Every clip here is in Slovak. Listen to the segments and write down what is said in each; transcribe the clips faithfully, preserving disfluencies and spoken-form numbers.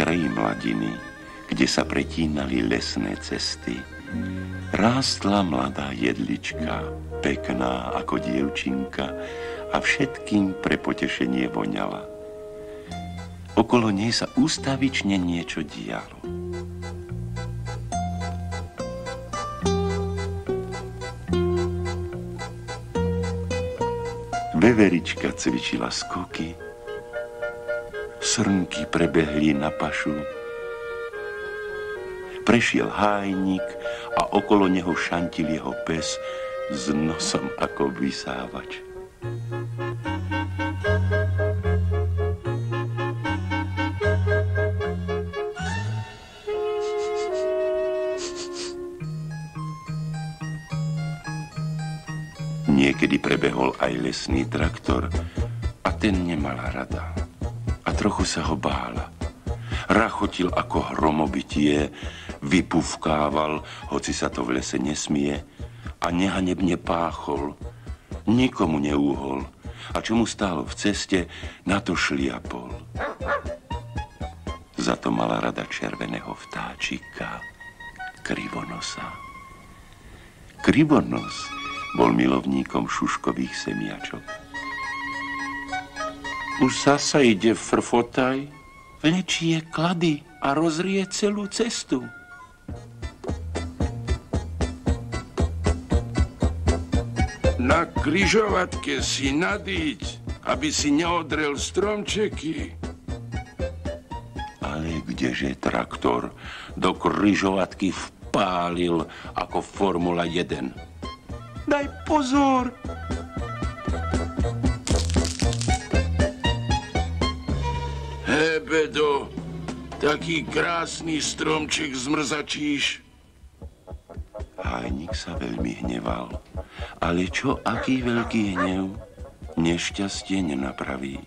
kraji mladiny, kde sa pretínali lesné cesty, rástla mladá jedlička, pekná ako dievčinka a všetkým pre potešenie voňala. Okolo nej sa ústavične niečo dialo. Veverička cvičila skoky, srnky prebehli na pašu, prešiel hájnik a okolo neho šantil jeho pes s nosom ako vysávač. Niekedy prebehol aj lesný traktor a ten nemala rada. A trochu sa ho bála. Rachotil ako hromobytie, vypufkával, hoci sa to v lese nesmie, a nehanebne páchol. Nikomu neúhol. A čo mu stálo v ceste, na to šliapol. Za to mala rada červeného vtáčika, Krivonosa. Krivonos bol milovníkom šuškových semiačok. Už zasa ide frfotaj, vlečie klady a rozrie celú cestu. Na križovatke si nadíť, aby si neodrel stromčeky. Ale kdeže traktor do križovatky vpálil ako Formula jeden. Daj pozor! Hebedo, taký krásny stromček zmrzačíš. Hájnik sa veľmi hneval, ale čo aký veľký hnev nešťastie nenapraví.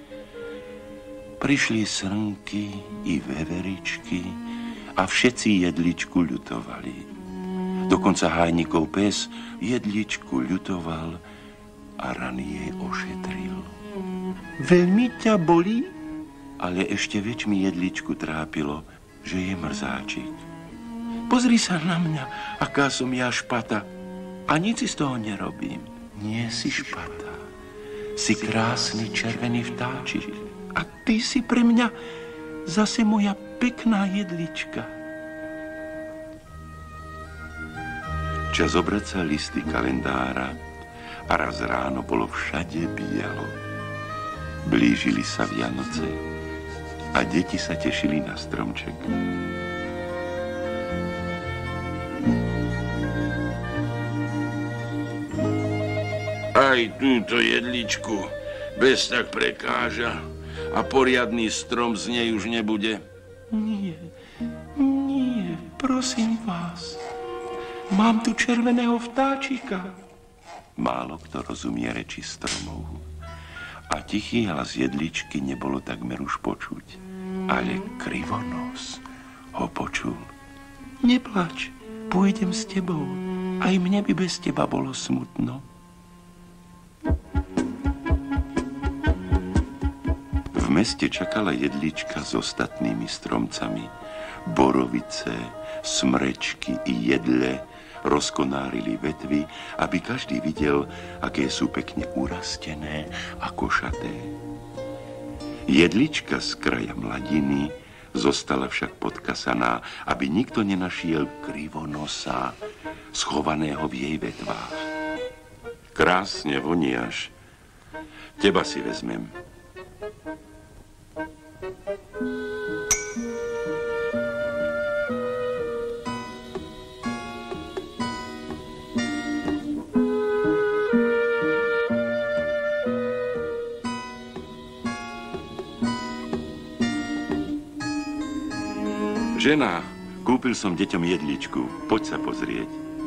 Prišli srnky i veveričky a všetci jedličku ľutovali. Dokonca hájnikov pes jedličku ľutoval a rany jej ošetril. Veľmi ťa bolí? Ale ešte väčšmi jedličku trápilo, že je mrzáčik. Pozri sa na mňa, aká som ja špata. A nic si z toho nerobím. Nie si špata. Si krásny červený vtáčik. A ty si pre mňa zase moja pekná jedlička. Čas obracal listy kalendára a raz ráno bolo všade bielo. Blížili sa Vianoce a deti sa tešili na stromček. Aj túto jedličku bez tak prekáža a poriadny strom z nej už nebude. Nie, nie, prosím vás. Mám tu červeného vtáčika. Málo kto rozumie reči stromov. A tichý hlas jedličky nebolo takmer už počuť. Ale Krivonos ho počul. Neplač, pôjdem s tebou. Aj mne by bez teba bolo smutno. V meste čakala jedlička s ostatnými stromcami. Borovice, smrečky i jedle rozkonárili vetvy, aby každý videl, aké sú pekne urastené a košaté. Jedlička z kraja mladiny zostala však podkasaná, aby nikto nenašiel Krivonosa schovaného v jej vetvách. Krásne voniaš, teba si vezmem. Žena, kúpil som deťom jedličku. Poď sa pozrieť.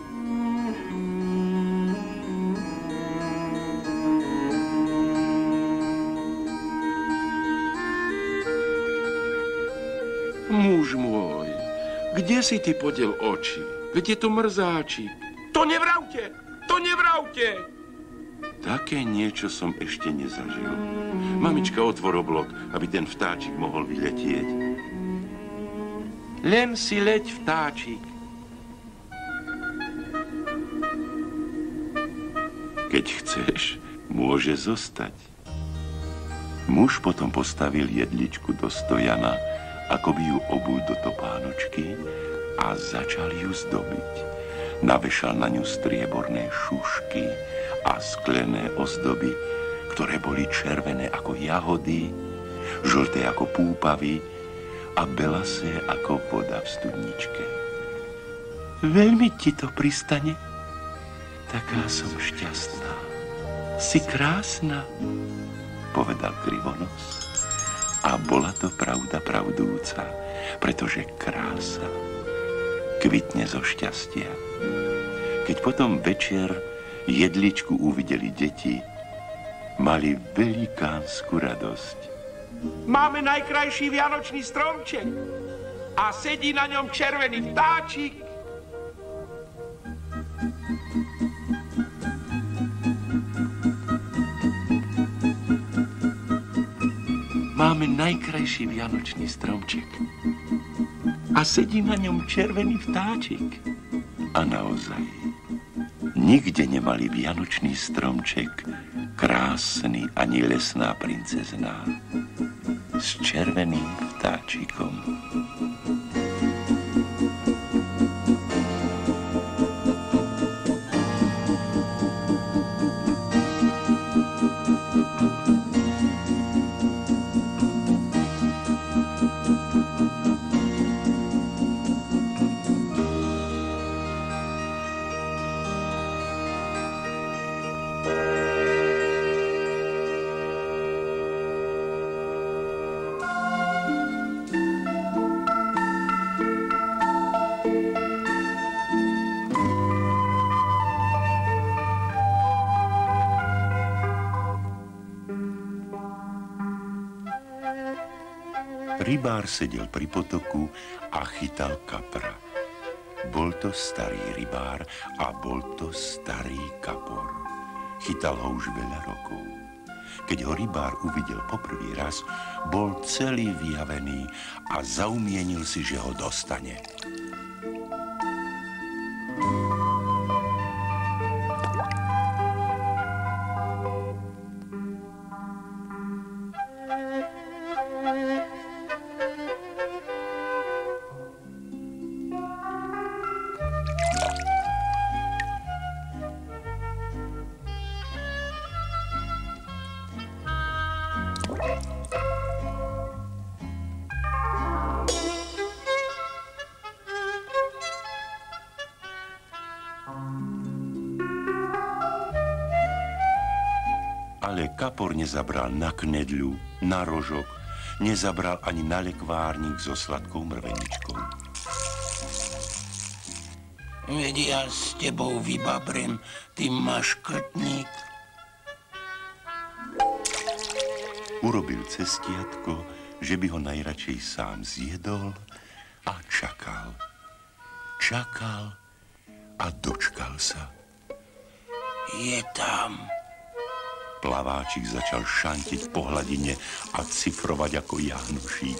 Muž môj, kde si ty podiel oči? Veď je to mrzáčik. To nevravte! To nevravte! Také niečo som ešte nezažil. Mamička, otvor oblok, aby ten vtáčik mohol vyletieť. Len si leď, vtáčik. Keď chceš, môže zostať. Muž potom postavil jedličku do stojana, ako by ju obul do topánočky a začal ju zdobiť. Navešal na ňu strieborné šušky a sklené ozdoby, ktoré boli červené ako jahody, žlté ako púpavy a belasé ako voda v studničke. Veľmi ti to pristane. Taká som šťastná. Si krásna, povedal Krivonos. A bola to pravda pravdúca, pretože krása kvitne zo šťastia. Keď potom večer jedličku uvideli deti, mali velikánsku radosť. Máme najkrajší vianočný stromček a sedí na ňom červený vtáčik. Máme najkrajší vianočný stromček a sedí na ňom červený vtáčik. A naozaj, nikde nemali vianočný stromček krásny ani lesná princezná s červeným vtáčikom. Rybár sedel pri potoku a chytal kapra. Bol to starý rybár a bol to starý kapor. Chytal ho už veľa rokov. Keď ho rybár uvidel poprvý raz, bol celý vyjavený a zaumienil si, že ho dostane. Ale kapor nezabral na knedľu, na rožok, nezabral ani na lekvárnik so sladkou mrveničkou. Veď ja s tebou vybabrem, ty maškrtník. Urobil cestiatko, že by ho najradšej sám zjedol a čakal. Čakal a dočkal sa. Je tam. Plaváčik začal šantiť po hladine a cifrovať ako jahnušík.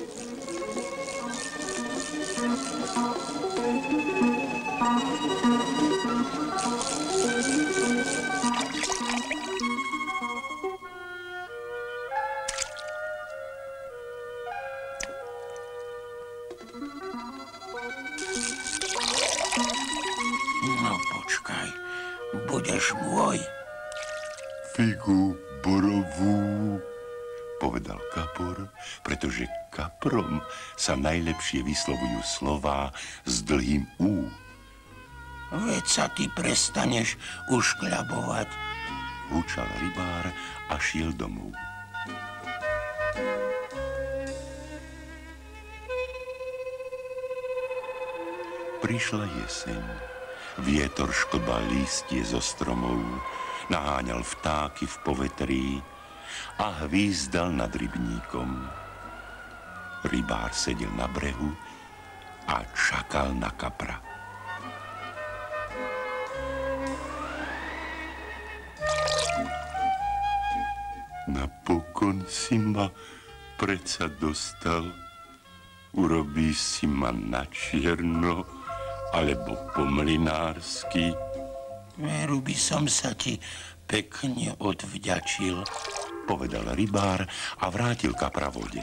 No počkaj, budeš môj. Figu borovú, povedal kapor, pretože kaprom sa najlepšie vyslovujú slová s dlhým ú. Veď sa ty prestaneš uškľabovať. Hučal rybár a šiel domov. Prišla jeseň. Vietor šklbal lístie zo stromov, naháňal vtáky v povetrí a hvízdal nad rybníkom. Rybár sedel na brehu a čakal na kapra. Napokon si ma predsa dostal, Urobíš si ma na čierno, alebo po mlynársky? Veru by som sa ti pekne odvďačil, povedal rybár a vrátil kapra vode.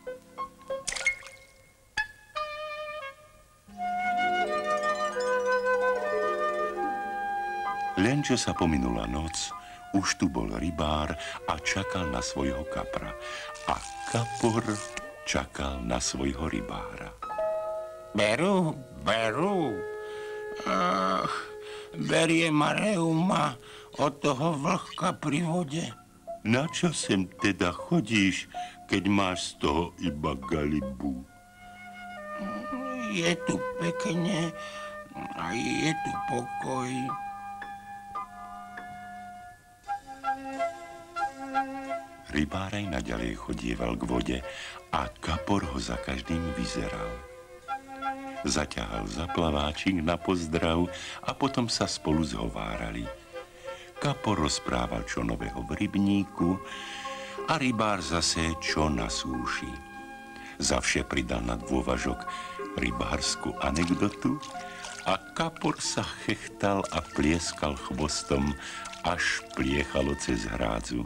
Len čo sa pominula noc, už tu bol rybár a čakal na svojho kapra. A kapor čakal na svojho rybára. Beru, beru. Ach, berie ma reuma od toho vlhka pri vode. Na čo sem teda chodíš, keď máš z toho iba galibu? Je tu pekne a je tu pokoj. Rybár aj naďalej chodieval k vode a kapor ho za každým vyzeral. Zaťahal za plaváčik na pozdrav a potom sa spolu zhovárali. Kapor rozprával čo nového v rybníku a rybár zase čo na súši. Zavše pridal na dôvažok rybársku anekdotu a kapor sa chechtal a plieskal chvostom, až pliechalo cez hrádzu.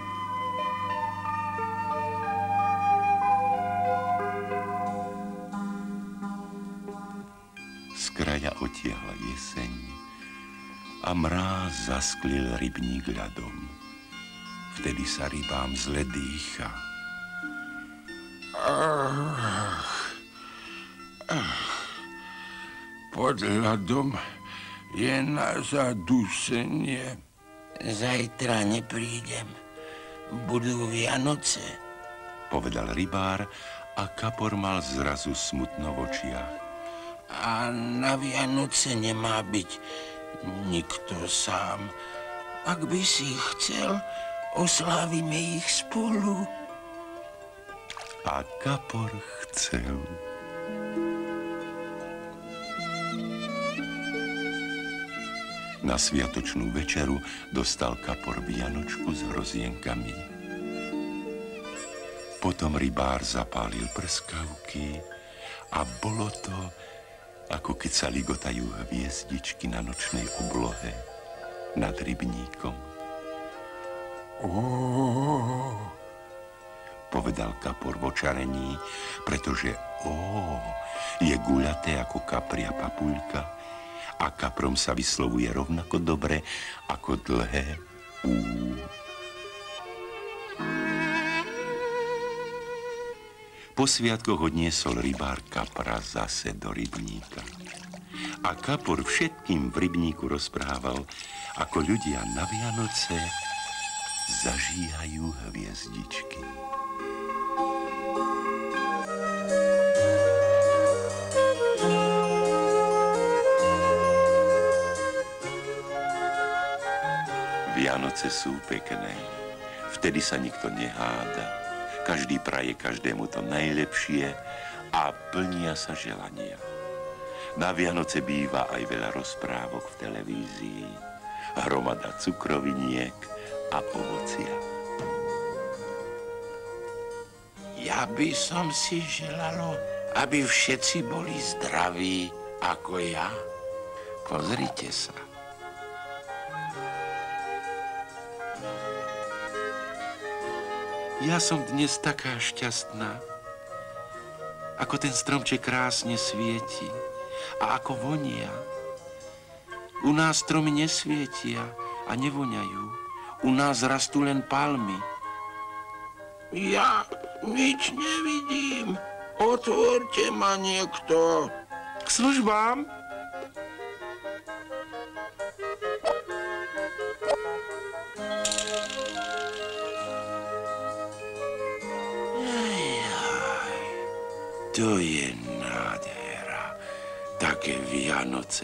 Z kraja otiahla jeseň a mráz zasklil rybník ľadom. Vtedy sa rybám zle dýcha. Ach, ach, pod ľadom je na zadusenie. Zajtra neprídem. Budú Vianoce, povedal rybár a kapor mal zrazu smutno v očiach. A na Vianoce nemá byť nikto sám. Ak by si chcel, oslávime ich spolu. A kapor chcel. Na sviatočnú večeru dostal kapor vianočku s hrozienkami. Potom rybár zapálil prskavky a bolo to, ako keď sa ligotajú hviezdičky na nočnej oblohe nad rybníkom. Ó, povedal kapor v očarení, pretože ó je guľaté ako kapria papuľka a kaprom sa vyslovuje rovnako dobre ako dlhé ú. Po sviatkoch odniesol rybár kapra zase do rybníka. A kapor všetkým v rybníku rozprával, ako ľudia na Vianoce zažíhajú hviezdičky. Vianoce sú pekné. Vtedy sa nikto neháda. Každý praje každému to najlepšie a plnia sa želania. Na Vianoce býva aj veľa rozprávok v televízii, hromada cukroviniek a ovocia. Ja by som si želalo, aby všetci boli zdraví ako ja. Pozrite sa. Ja som dnes taká šťastná, ako ten stromček krásne svieti a ako vonia. U nás stromy nesvietia a nevoňajú. U nás rastú len palmy. Ja nič nevidím. Otvorte ma niekto. K službám. To je nádhera, také Vianoce.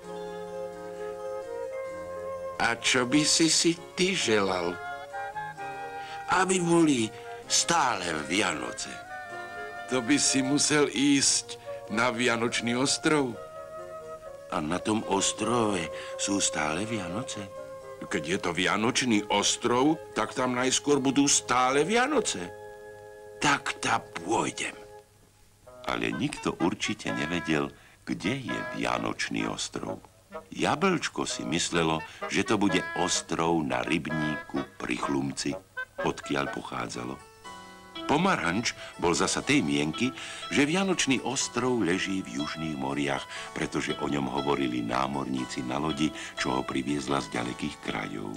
A čo by si si ty želal? Aby boli stále Vianoce. To by si musel ísť na Vianočný ostrov. A na tom ostrove sú stále Vianoce? Keď je to Vianočný ostrov, tak tam najskôr budú stále Vianoce. Tak tá pôjdem. Ale nikto určite nevedel, kde je Vianočný ostrov. Jablčko si myslelo, že to bude ostrov na rybníku pri Chlumci, odkiaľ pochádzalo. Pomaranč bol zasa tej mienky, že Vianočný ostrov leží v južných moriach, pretože o ňom hovorili námorníci na lodi, čo ho priviezla z ďalekých krajov.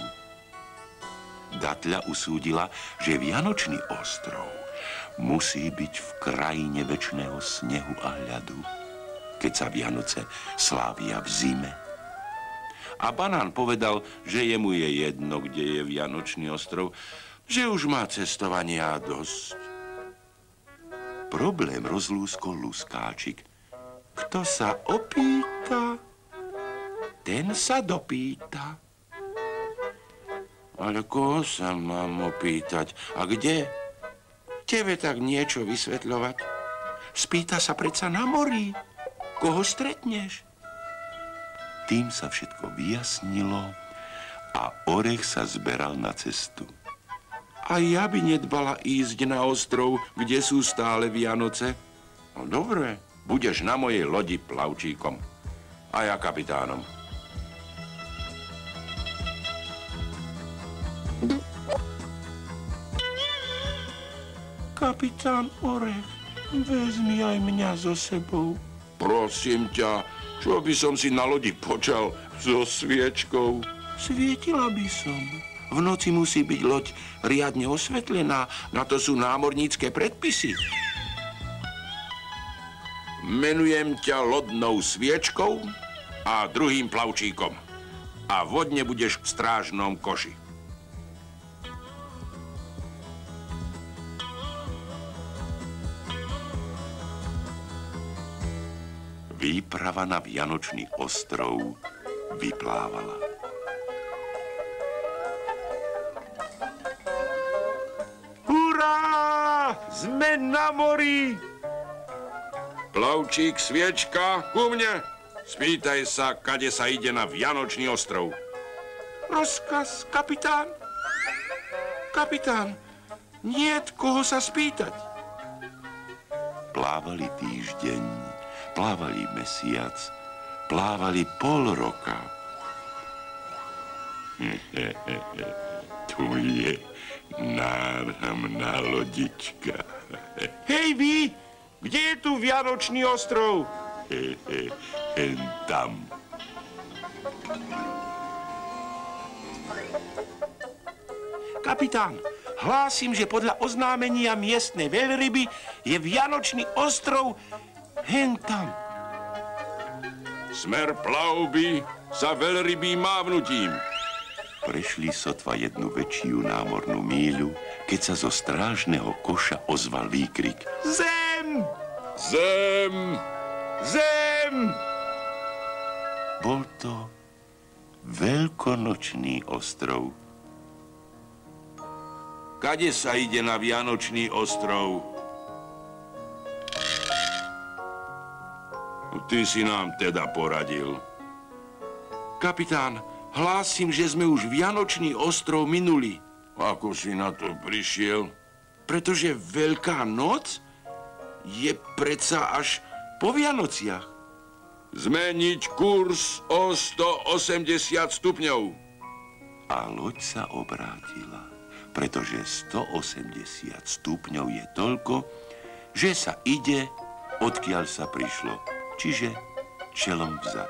Datľa usúdila, že Vianočný ostrov musí byť v krajine večného snehu a ľadu, keď sa Vianoce slávia v zime. A banán povedal, že jemu je jedno, kde je Vianočný ostrov, že už má cestovania dosť. Problém rozlúskol luskáčik. Kto sa opýta, ten sa dopýta. Ale koho sa mám opýtať? A kde? Tebe tak niečo vysvetľovať? Spýta sa predsa na mori. Koho stretneš? Tým sa všetko vyjasnilo a orech sa zberal na cestu. A ja by nedbala ísť na ostrov, kde sú stále Vianoce. No dobre, budeš na mojej lodi plavčíkom. A ja kapitánom. Kapitán Orech, vezmi aj mňa so sebou. Prosím ťa, čo by som si na lodi počal so sviečkou? Svietila by som. V noci musí byť loď riadne osvetlená, na to sú námornícke predpisy. Menujem ťa lodnou sviečkou a druhým plavčíkom. A vodne budeš v strážnom koši. Výprava na Vianočný ostrov vyplávala. Hurá! Sme na mori! Plavčík, sviečka, ku mne. Spýtaj sa, kade sa ide na Vianočný ostrov. Rozkaz, kapitán. Kapitán, niet koho sa spýtať. Plávali týždeň, plávali mesiac, plávali pol roka. Tu je náramná lodička. Hej vy, kde je tu Vianočný ostrov? Hen tam. Kapitán, hlásim, že podľa oznámenia miestnej veľryby je Vianočný ostrov hen tam. Smer plavby sa veľrybým mávnutím. Prešli sotva jednu väčšiu námornú míľu, keď sa zo strážneho koša ozval výkrik. Zem! Zem! Zem! Bol to Veľkonočný ostrov. Kade sa ide na Vianočný ostrov? Ty si nám teda poradil. Kapitán, hlásim, že sme už Vianočný ostrov minuli. Ako si na to prišiel? Pretože Veľká noc je predsa až po Vianociach. Zmeniť kurz o stoosemdesiat stupňov. A loď sa obrátila, pretože stoosemdesiat stupňov je toľko, že sa ide, odkiaľ sa prišlo, čiže čelom vzad.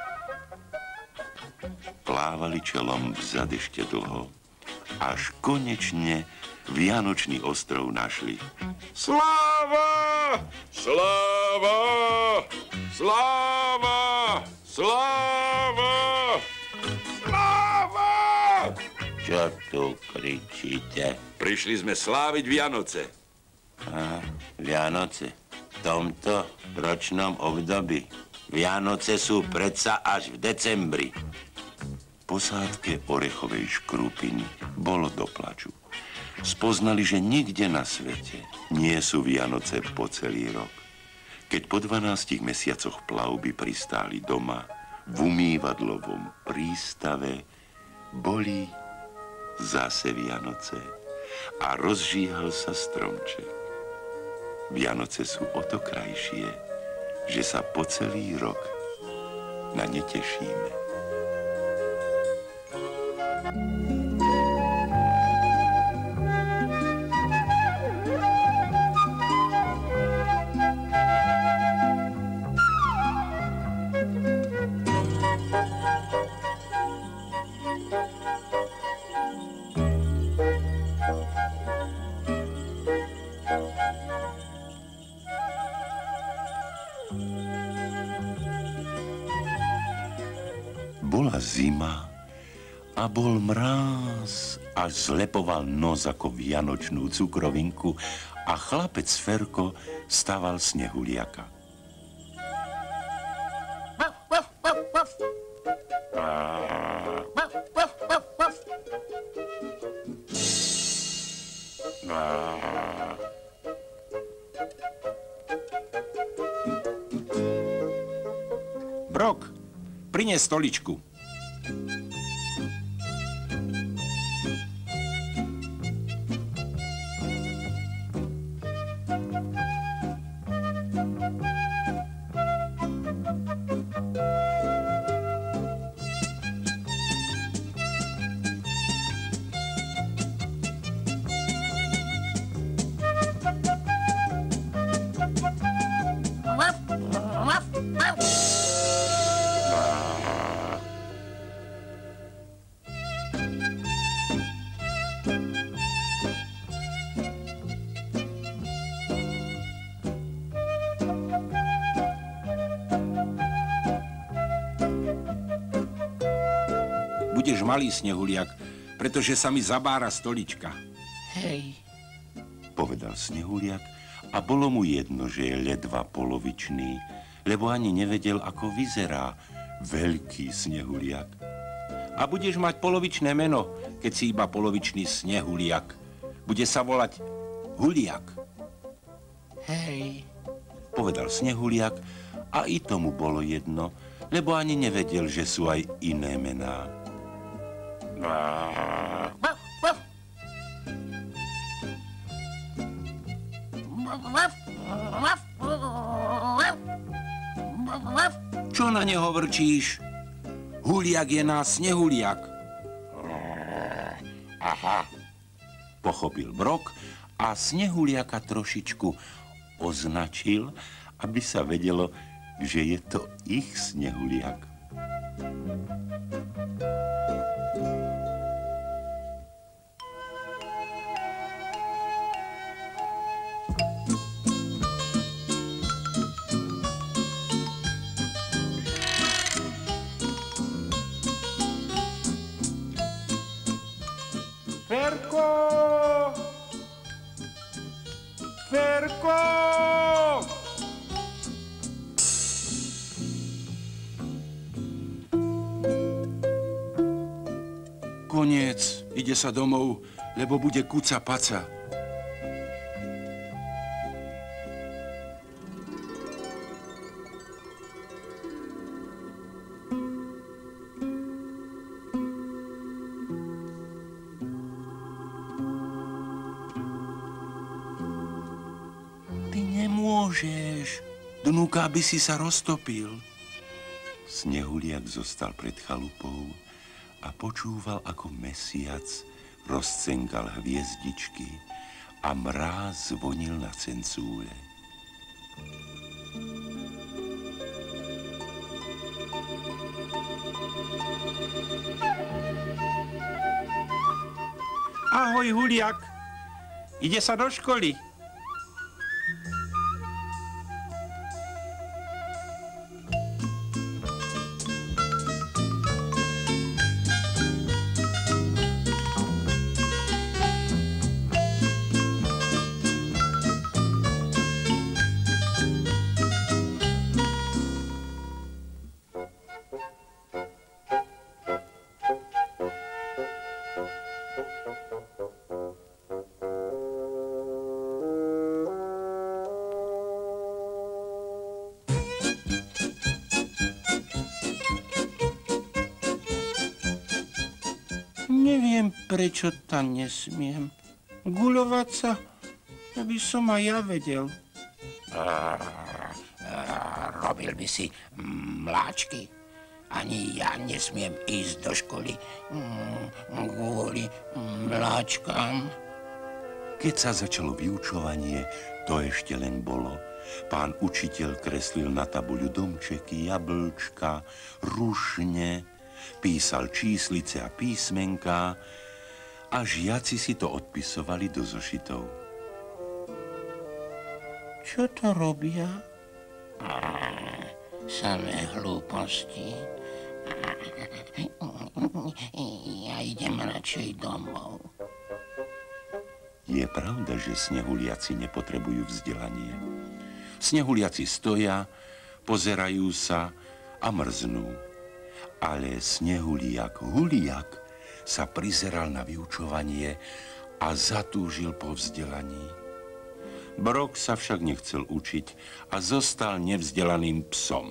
Plávali čelom vzad ešte dlho, až konečne Vianočný ostrov našli. Sláva! Sláva! Sláva! Sláva! Sláva! Čo tu kričíte? Prišli sme sláviť Vianoce. Aha, Vianoce. V tomto ročnom období. Vianoce sú predsa až v decembri. Posádke orechovej škrupiny bolo do plaču. Spoznali, že nikde na svete nie sú Vianoce po celý rok. Keď po dvanástich mesiacoch plavby pristáli doma, v umývadlovom prístave boli zase Vianoce a rozžíhal sa stromček. Vianoce sú o to krajšie, že sa po celý rok na ne tešíme. Bola zima a bol mráz, až zlepoval nos ako vianočnú cukrovinku a chlapec Ferko staval snehuliaka. Brok, prines stoličku. Budeš malý, Snehuliak, pretože sa mi zabára stolička. Hej, Povedal Snehuliak a bolo mu jedno, že je ledva polovičný, lebo ani nevedel, ako vyzerá veľký Snehuliak. A budeš mať polovičné meno, keď si iba polovičný Snehuliak. Bude sa volať Huliak. hej, Povedal Snehuliak a i tomu bolo jedno, lebo ani nevedel, že sú aj iné mená. Čo na neho vrčíš? Huliak je náš Snehuliak. aha, Pochopil Brok a Snehuliaka trošičku označil, aby sa vedelo, že je to ich Snehuliak. Ferko! Ferko! Koniec, ide sa domov, lebo bude kuca paca. Ty nemôžeš. Dnúka by si sa roztopil. Snehuliak zostal pred chalupou a počúval, ako mesiac rozcenkal hviezdičky a mráz zvonil na cencúle. Ahoj, Huliak. Ide sa do školy. Neviem, prečo tam nesmiem. Guľovať sa, aby som aj ja vedel. Robil by si mláčky. Ani ja nesmiem ísť do školy kvôli mláčkam. Keď sa začalo vyučovanie, to ešte len bolo. Pán učiteľ kreslil na tabuľu domčeky, jablčka, rušne, písal číslice a písmenká a žiaci si to odpisovali do zošitov. Čo to robia? Samé hlúposti. Ja idem radšej domov. Je pravda, že snehuliaci nepotrebujú vzdelanie. Snehuliaci stoja, pozerajú sa a mrznú. Ale snehuliak Huliak sa prizeral na vyučovanie a zatúžil po vzdelaní. Brok sa však nechcel učiť a zostal nevzdelaným psom.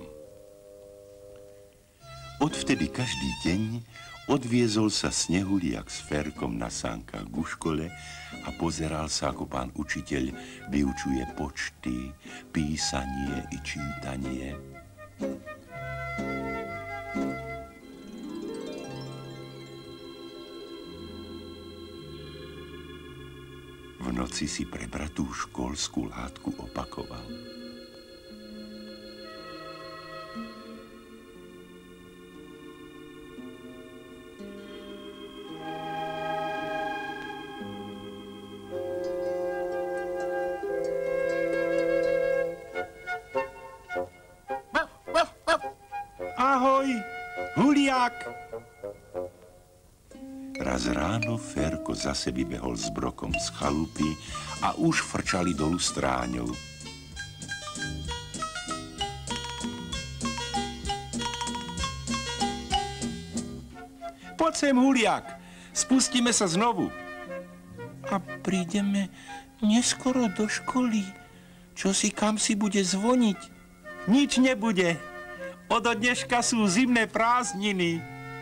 Odvtedy každý deň odviezol sa Snehuliak s Ferkom na sánkach ku škole a pozeral sa, ako pán učiteľ vyučuje počty, písanie i čítanie. V noci si prebratú školskú látku opakoval. Ahoj, Huliak! Raz ráno Ferko zase vybehol s Brokom z chalupy a už frčali dolu stráňou. Poď sem, Huliak, spustíme sa znovu. A prídeme neskoro do školy. Čo si kam si bude zvoniť? Nič nebude. Odo dneška sú zimné prázdniny.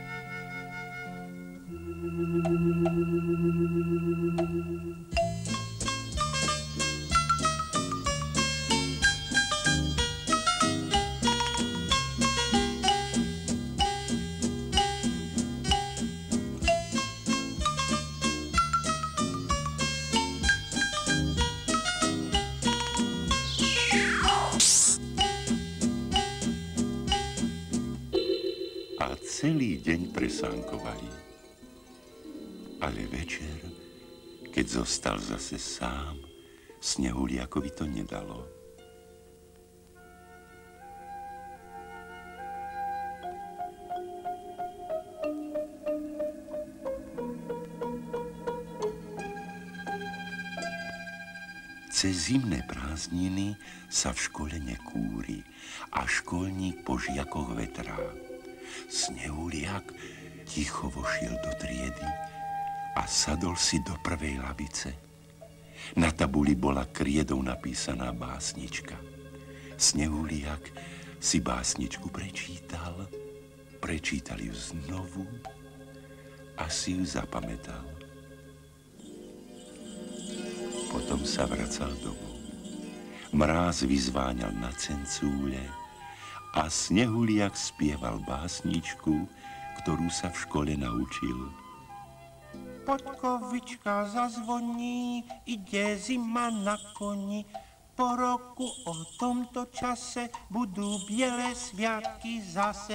A celý deň presánkovali. Ale večer, keď zostal zase sám, Snehuliakovi to nedalo. Cez zimné prázdniny sa v škole nekúri a školník po žiakoch vetrá. Snehuliak ticho vošiel do triedy a sadol si do prvej lavice. Na tabuli bola kriedou napísaná básnička. Snehuliak si básničku prečítal, prečítal ju znovu a si ju zapamätal. Potom sa vracal domov. Mráz vyzváňal na cencúle a Snehuliak spieval básničku, ktorú sa v škole naučil. Podkovička zazvoní, ide zima na koni. Po roku o tomto čase budú biele sviatky zase.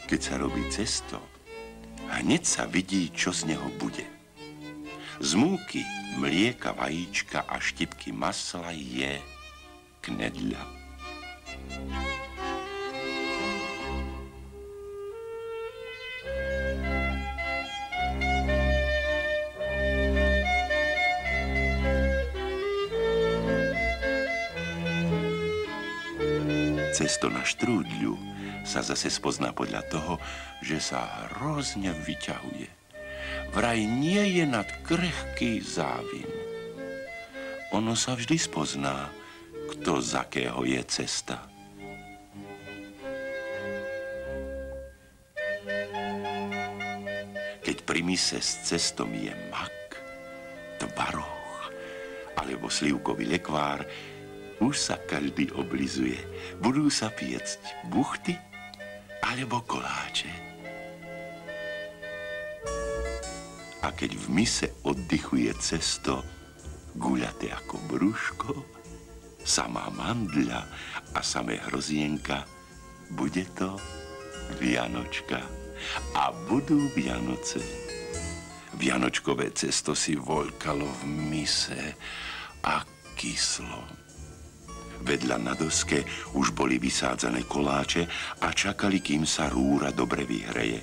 Keď sa robí cesto, hneď sa vidí, čo z neho bude. Z múky, mlieka, vajíčka a štipky masla je knedľa. Cesto na štrúdľu sa zase spozná podľa toho, že sa hrozne vyťahuje. Vraj nie je nad krehký závin. Ono sa vždy spozná, kto z akého je cesta. Keď pri mise s cestom je mak, tvaroh alebo slivkový lekvár, už sa každý oblizuje. Budú sa piecť buchty alebo koláče. A keď v mise oddychuje cesto, guľaté ako brúško, samá mandľa a samé hrozienka, bude to Vianočka. A budú Vianoce. Vianočkové cesto si voľkalo v mise a kyslo. Vedľa na doske už boli vysádzané koláče a čakali, kým sa rúra dobre vyhreje.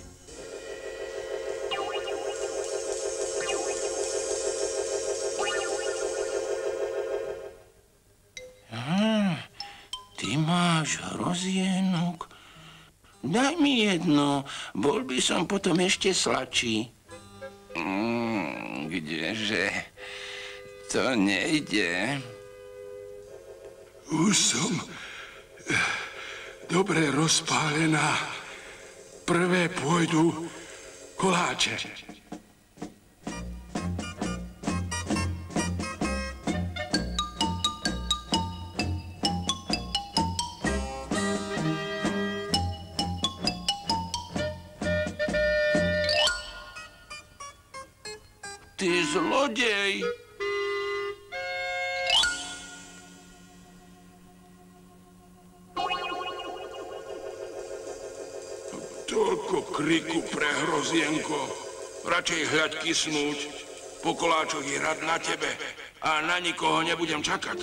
Hm, ty máš hrozienok? Daj mi jedno, bol by som potom ešte sladší. Mm, kdeže? To nejde. Už som dobre rozpálená. Prvé pôjdu koláče. Ty zlodej! Toľko kriku pre hrozienko. Radšej hľaď kysnúť. Po koláčoch je rad na tebe a na nikoho nebudem čakať.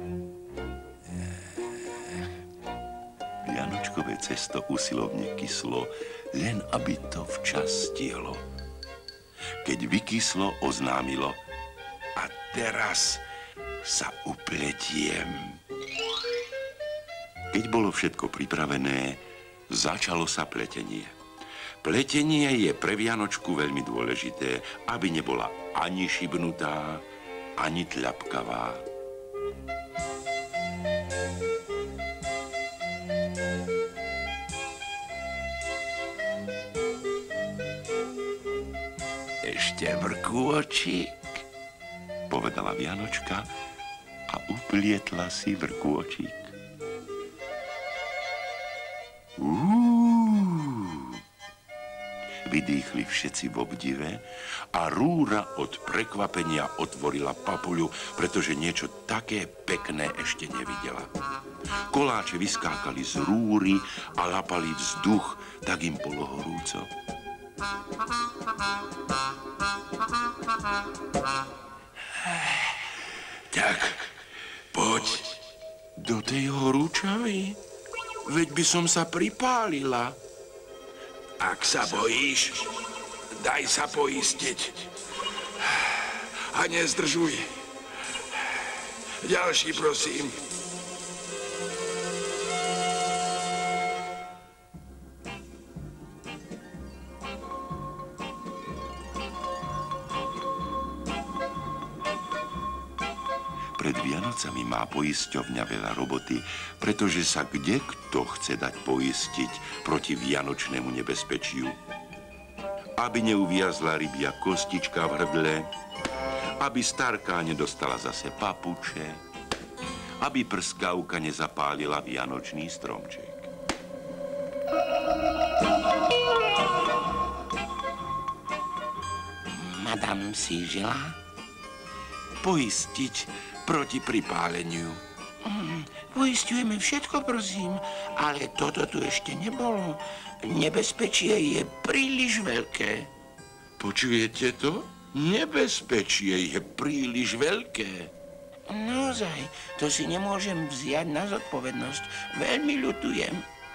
Vianočkové cesto usilovne kyslo, len aby to včas stihlo. Keď vykyslo, oznámilo: a teraz sa upletiem. Keď bolo všetko pripravené, začalo sa pletenie. Pletenie je pre Vianočku veľmi dôležité, aby nebola ani šibnutá, ani tľapkavá. Ešte vrkôčik, povedala Vianočka a uplietla si vrkôčik. Uuu, vydýchli všetci v obdive a rúra od prekvapenia otvorila papuľu, pretože niečo také pekné ešte nevidela. Koláče vyskákali z rúry a lapali vzduch, tak im bolo horúco. Tak, poď. Do tej horúčavy? Veď by som sa pripálila. Ak sa bojíš, daj sa poistiť. A nezdržuj. Ďalší, prosím. Pred Vianocami má poisťovňa veľa roboty, pretože sa kde kto chce dať poistiť proti vianočnému nebezpečiu. Aby neuviazla rybia kostička v hrdle, aby starka nedostala zase papuče, aby prskavka nezapálila vianočný stromček. Madam si želá poistiť proti pripáleniu. Mm, poisťujeme všetko, prosím, ale toto tu ešte nebolo. Nebezpečie je príliš veľké. Počujete to? Nebezpečie je príliš veľké. Naozaj, to si nemôžem vziať na zodpovednosť. Veľmi ľutujem.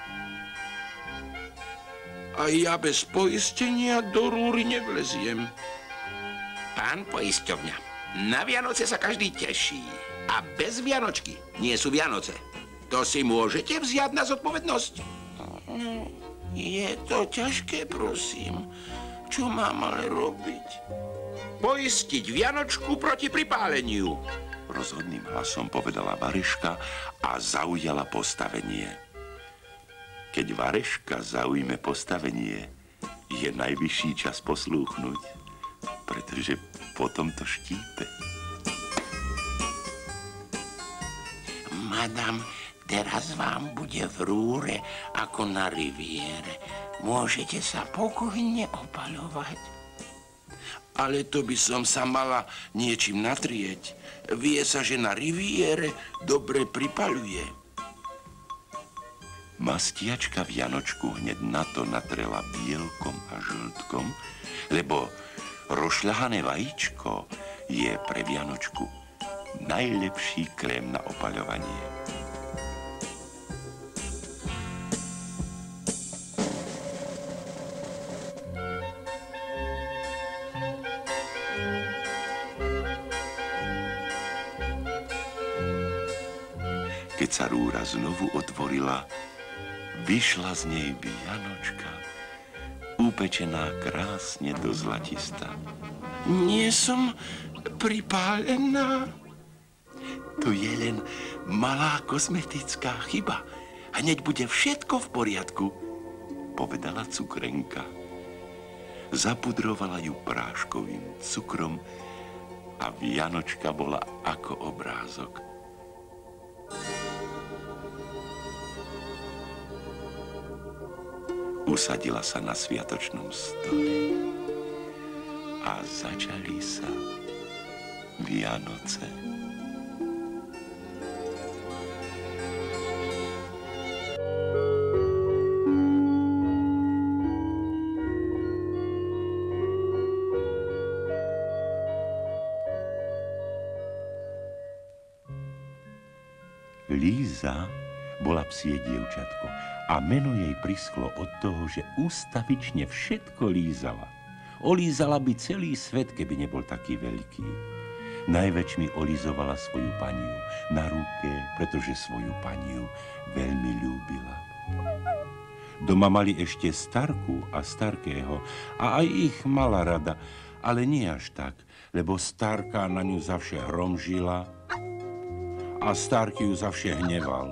A ja bez poistenia do rúry nevleziem. Pán poisťovňa, na Vianoce sa každý teší. A bez Vianočky nie sú Vianoce. To si môžete vziať na zodpovednosť. No, je to ťažké, prosím. Čo mám ale robiť? Poistiť Vianočku proti pripáleniu. Rozhodným hlasom povedala Vareška a zaujala postavenie. Keď Vareška zaujme postavenie, je najvyšší čas poslúchnuť, pretože potom to štípe. Madam, teraz vám bude v rúre ako na riviére. Môžete sa pokojne opaľovať. Ale to by som sa mala niečím natrieť. Vie sa, že na riviére dobre pripaľuje. Mastiačka Vianočku hneď na to natrela bielkom a žltkom, lebo rošľahané vajíčko je pre Vianočku najlepší krém na opaľovanie. Keď sa rúra znovu otvorila, vyšla z nej Vianočka, upečená krásne do zlatista. Nie som pripálená. To je len malá kozmetická chyba. Hneď bude všetko v poriadku, povedala cukrenka. Zapudrovala ju práškovým cukrom a Vianočka bola ako obrázok. Usadila sa na sviatočnom stole a začali sa Vianoce. Líza bola psie dievčatko a meno jej prisklo od toho, že ústavične všetko lízala. Olízala by celý svet, keby nebol taký veľký. Najväčšmi olízovala svoju paniu na ruke, pretože svoju paniu veľmi ľúbila. Doma mali ešte starku a starkého a aj ich mala rada, ale nie až tak, lebo starka na ňu zavše hromžila a starky ju zavše hneval.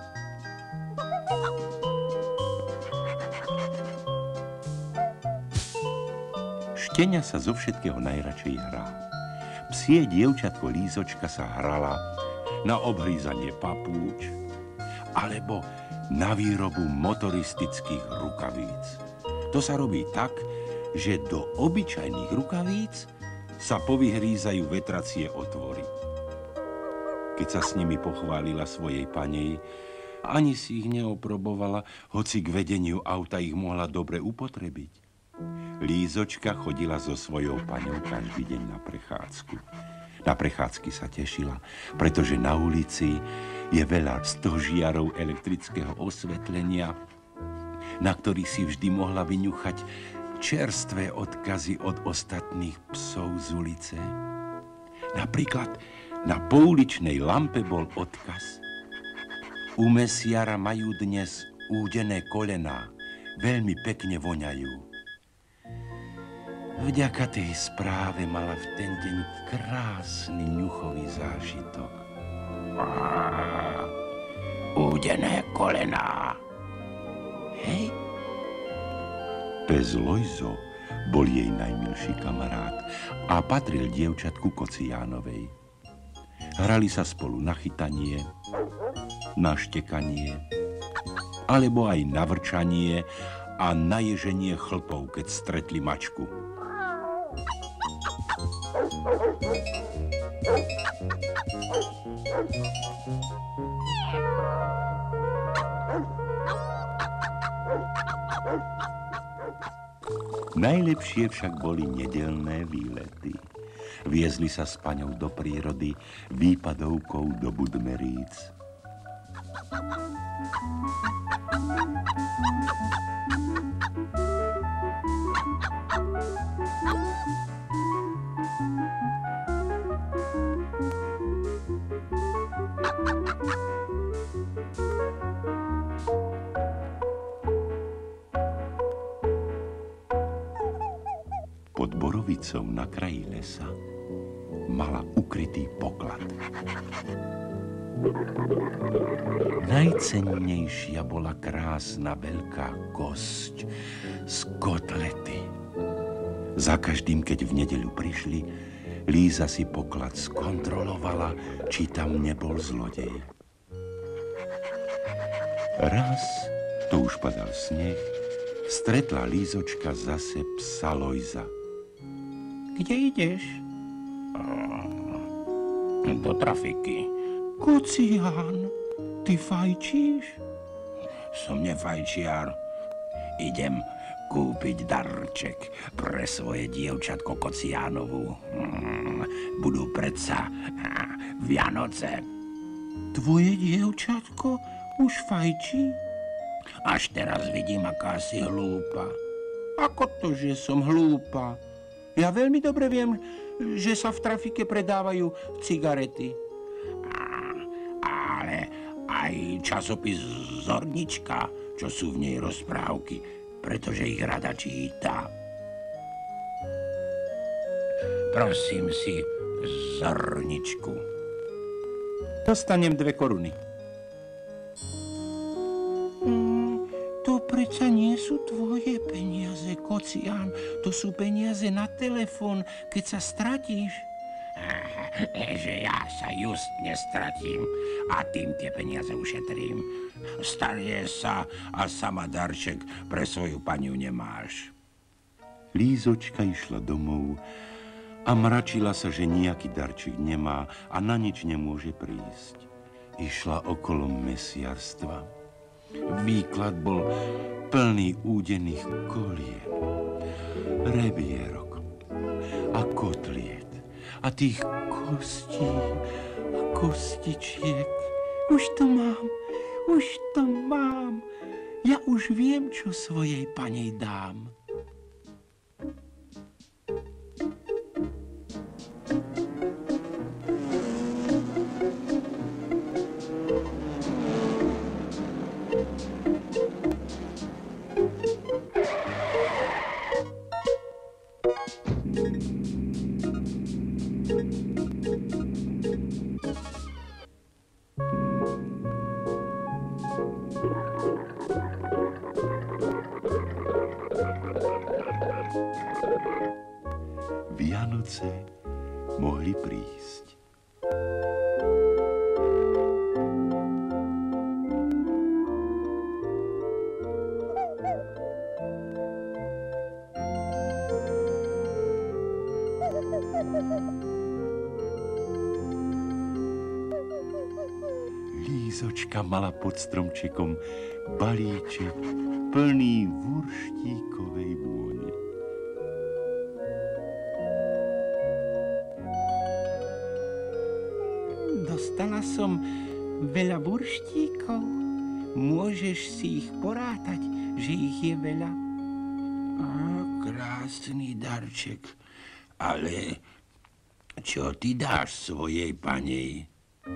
Šteňa sa zo všetkého najradšej hrá. Psie dievčatko Lízočka sa hrala na obhrízanie papúč alebo na výrobu motoristických rukavíc. To sa robí tak, že do obyčajných rukavíc sa povyhrízajú vetracie otvory. Keď sa s nimi pochválila svojej panej, ani si ich neoprobovala, hoci k vedeniu auta ich mohla dobre upotrebiť. Lízočka chodila so svojou paňou každý deň na prechádzku. Na prechádzky sa tešila, pretože na ulici je veľa stožiarov elektrického osvetlenia, na ktorých si vždy mohla vyňuchať čerstvé odkazy od ostatných psov z ulice. Napríklad na pouličnej lampe bol odkaz: U mesiara majú dnes údené kolená, veľmi pekne voňajú. Vďaka tej správe mala v ten deň krásny ňuchový zážitok. Á, údené kolená. Hej? Pes Lojzo bol jej najmilší kamarát a patril dievčatku Kociánovej. Hrali sa spolu na chytanie, na štekanie, alebo aj na vrčanie a na ježenie chlpov, keď stretli mačku. Najlepšie však boli nedeľné výlety. Viezli sa s paňou do prírody výpadovkou do Budmeríc. Pod borovicou na kraji lesa mala ukrytý poklad. Najcennejšia bola krásna veľká kosť z kotlety. Za každým, keď v nedeľu prišli, Líza si poklad skontrolovala, či tam nebol zlodej. Raz, to už padal sneh, stretla Lízočka zase psa Lojza. Kde ideš? Do trafiky. Kocián, ty fajčíš? Som nefajčiar. Idem kúpiť darček pre svoje dievčatko Kociánovu. Budú predsa Vianoce. Tvoje dievčatko už fajčí? Až teraz vidím, aká si hlúpa. Ako to, že som hlúpa? Ja veľmi dobre viem, že sa v trafike predávajú cigarety. Ale aj časopis Zornička, čo sú v nej rozprávky, pretože ich rada číta. Prosím si Zorničku. Dostanem dve koruny. To predsa nie sú tvoje peniaze, Kocián. To sú peniaze na telefón, keď sa stratíš. Že ja sa just nestratím a tým tie peniaze ušetrím. Starie sa a sama darček pre svoju paniu nemáš. Lízočka išla domov a mračila sa, že nejaký darček nemá a na nič nemôže prísť. Išla okolo mesiarstva. Výklad bol plný údených kolien, rebierok a kotliet a tých kostí a kostičiek. Už to mám, už to mám. Ja už viem, čo svojej panej dám. Vianoce mohli prísť. Lízočka mala pod stromčekom balíček plný vurštíkovej vône. Dostala som veľa burštíkov. Môžeš si ich porátať, že ich je veľa. Á, krásny darček. Ale čo ty dáš svojej panej?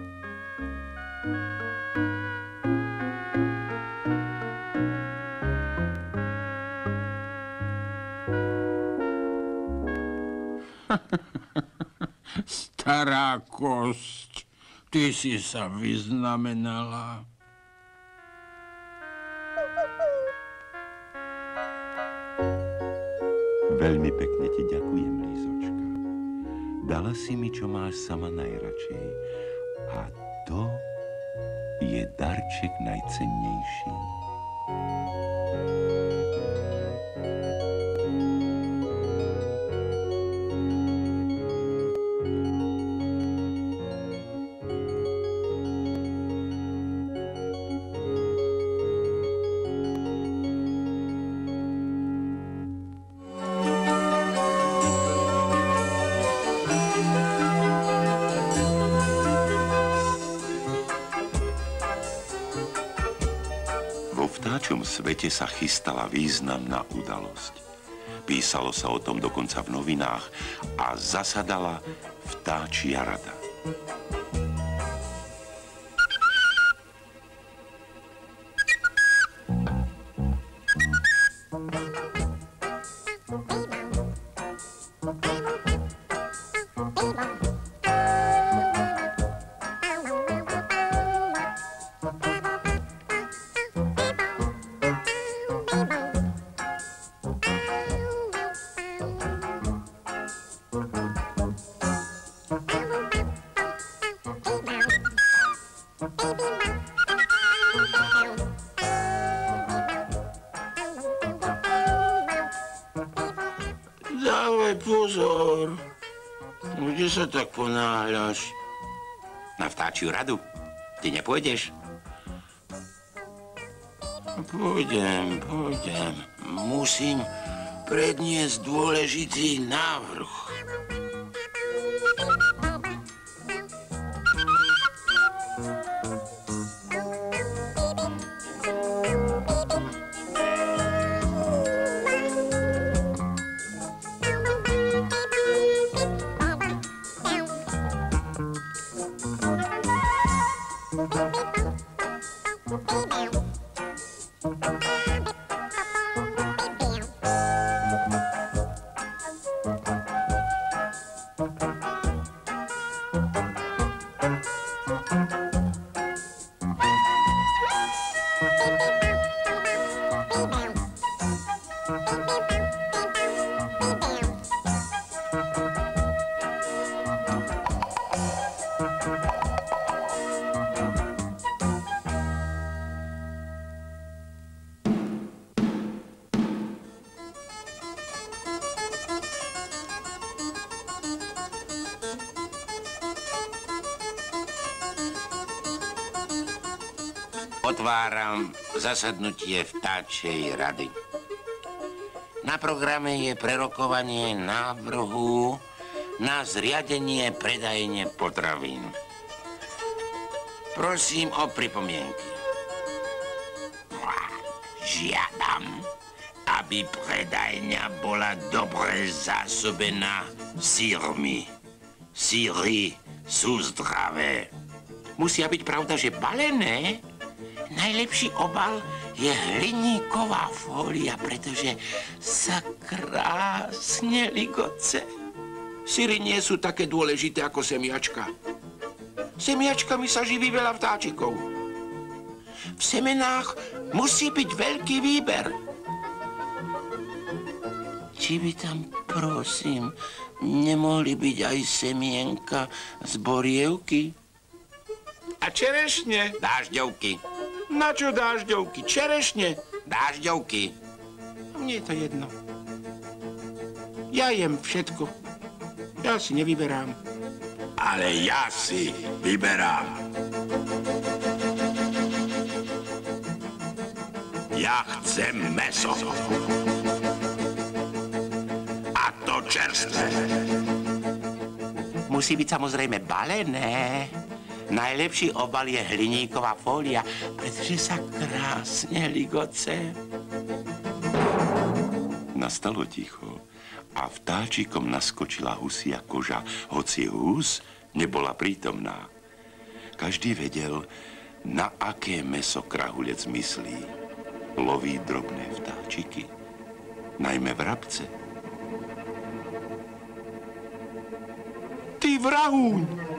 Stará kosť, ty si sa vyznamenala. Veľmi pekne ti ďakujem, Lízočka. Dala si mi, čo máš sama najradšej. A to je darček najcennejší. Vo vtáčom svete sa chystala významná udalosť. Písalo sa o tom dokonca v novinách a zasadala vtáčia rada. Dávaj pozor. Kde sa tak ponáhľaš? Na vtáčiu radu. Ty nepôjdeš? Pôjdem, pôjdem. Musím predniesť dôležitý návrh. Otváram zasadnutie vtáčej rady. Na programe je prerokovanie návrhu na zriadenie predajne potravín. Prosím o pripomienky. Žiadam, aby predajňa bola dobre zásobená sírmi. Síry sú zdravé. Musia byť pravda, že balené. Najlepší obal je hliníková fólia, pretože sa krásne ligoce. Syry nie sú také dôležité ako semiačka. Semiačkami sa živí veľa vtáčikov. V semenách musí byť veľký výber. Či by tam, prosím, nemohli byť aj semienka z borievky? A čerešne? Dážďovky. Na čo dážďovky? Čerešne? Dážďovky. Mne je to jedno. Ja jem všetko. Ja si nevyberám. Ale ja si vyberám. Ja chcem mäso. A to čerstvé. Musí byť samozrejme balené. Najlepší obal je hliníková fólia, pretože sa krásne ligoce. Nastalo ticho a vtáčikom naskočila husia koža, hoci hus nebola prítomná. Každý vedel, na aké mäso krahulec myslí. Loví drobné vtáčiky, najmä vrabce. Ty vrahúň!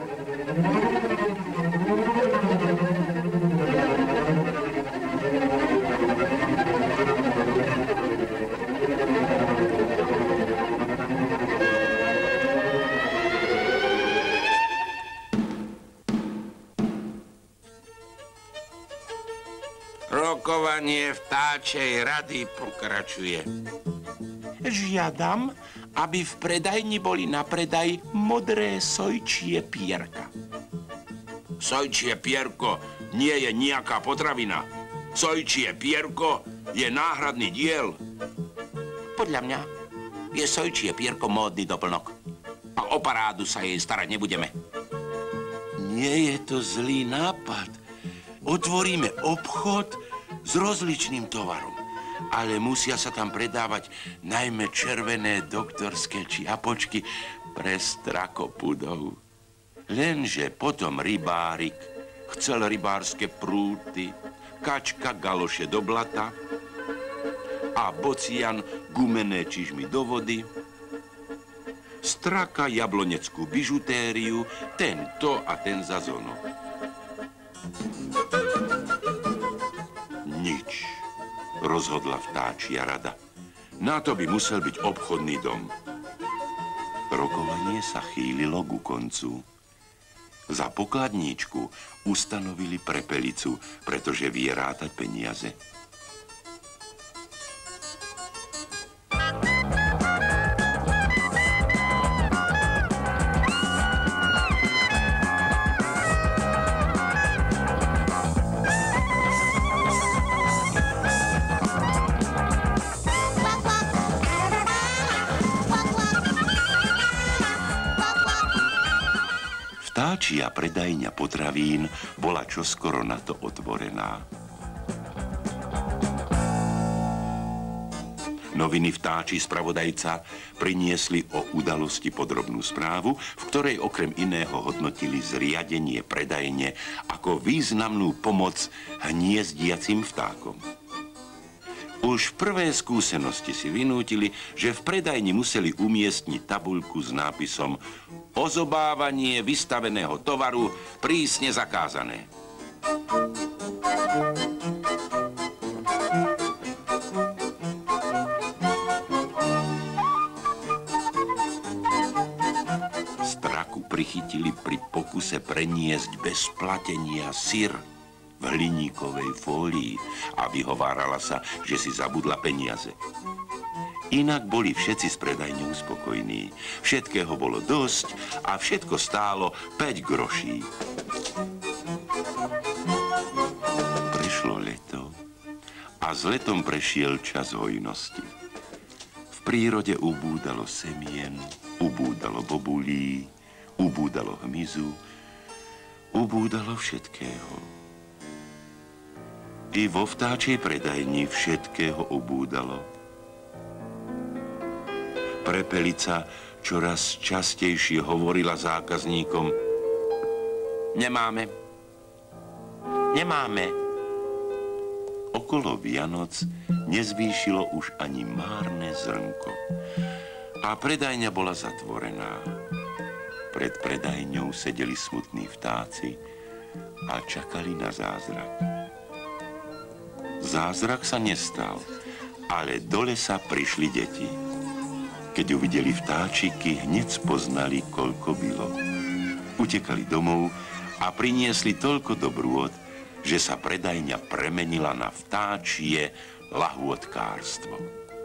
Rokovanie vtáčej rady pokračuje. Žiadam, aby v predajni boli na predaj modré sojčie pierka. Sojčie pierko nie je nejaká potravina. Sojčie pierko je náhradný diel. Podľa mňa je sojčie pierko módny doplnok. A o parádu sa jej starať nebudeme. Nie je to zlý nápad. Otvoríme obchod s rozličným tovarom. Ale musia sa tam predávať najmä červené doktorské čiapočky pre strakopudov. Lenže potom rybárik chcel rybárske prúty, kačka galoše do blata a bocian gumené čižmy do vody, straka jabloneckú bižutériu, tento a ten za zono. Nič, rozhodla vtáčia rada. Na to by musel byť obchodný dom. Rokovanie sa chýlilo ku koncu. Za pokladníčku ustanovili prepelicu, pretože vie rátať peniaze. Vtáčia predajňa potravín bola čoskoro na to otvorená. Noviny Vtáči spravodajca priniesli o udalosti podrobnú správu, v ktorej okrem iného hodnotili zriadenie predajne ako významnú pomoc hniezdiacim vtákom. Už prvé skúsenosti si vynútili, že v predajni museli umiestniť tabuľku s nápisom Ozobávanie vystaveného tovaru prísne zakázané. Straku prichytili pri pokuse preniesť bez platenia syr v hliníkovej fólii a vyhovárala sa, že si zabudla peniaze. Inak boli všetci s predajňou spokojní. Všetkého bolo dosť a všetko stálo päť groší. Prešlo leto a s letom prešiel čas hojnosti. V prírode ubúdalo semien, ubúdalo bobulí, ubúdalo hmyzu, ubúdalo všetkého. I vo vtáčej predajni všetkého ubúdalo. Prepelica čoraz častejšie hovorila zákazníkom: Nemáme. Nemáme. Okolo Vianoc nezvýšilo už ani márne zrnko. A predajňa bola zatvorená. Pred predajňou sedeli smutní vtáci a čakali na zázrak. Zázrak sa nestal, ale do lesa prišli deti. Keď uvideli vtáčiky, hneď spoznali, koľko bylo. Utekali domov a priniesli toľko dobrôt, že sa predajňa premenila na vtáčie lahôdkárstvo.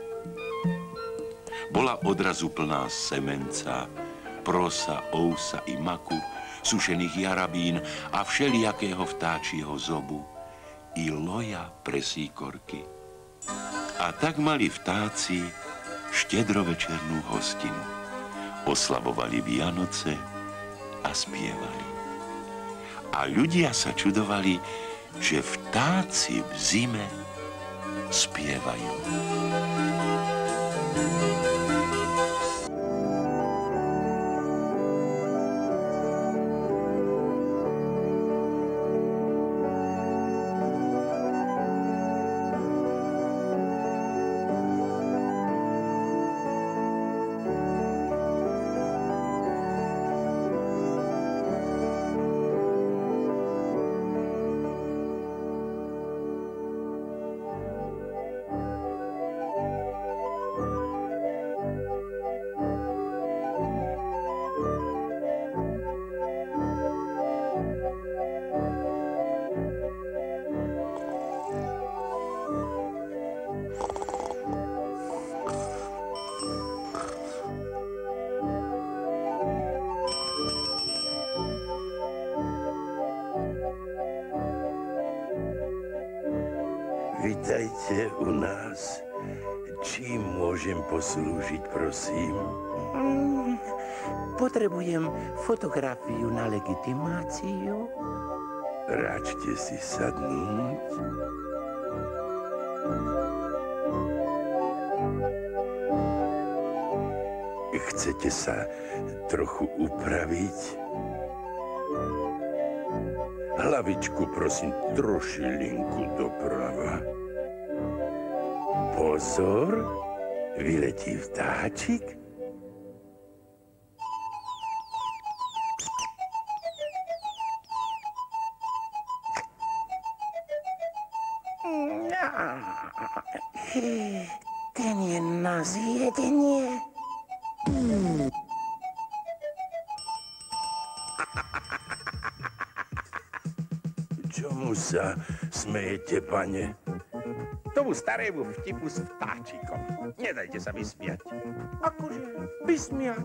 Bola odrazu plná semenca, prosa, ousa i maku, sušených jarabín a všelijakého vtáčieho zobu i loja pre síkorky. A tak mali vtáci štedrovečernú hostinu. Oslavovali Vianoce a spievali. A ľudia sa čudovali, že vtáci v zime spievajú. Vítajte u nás. Čím môžem poslúžiť, prosím? Mm, potrebujem fotografiu na legitimáciu. Ráčte si sadnúť. Nechcete sa trochu upraviť? Hlavičku, prosím, trošilinku doprava. Pozor, vyletí vtáčik. Ten je na zjedenie. Čomu sa smejete, pane? Tomu starému vtipu s vtáčikom. Nedajte sa vysmiať. Akože vysmiať?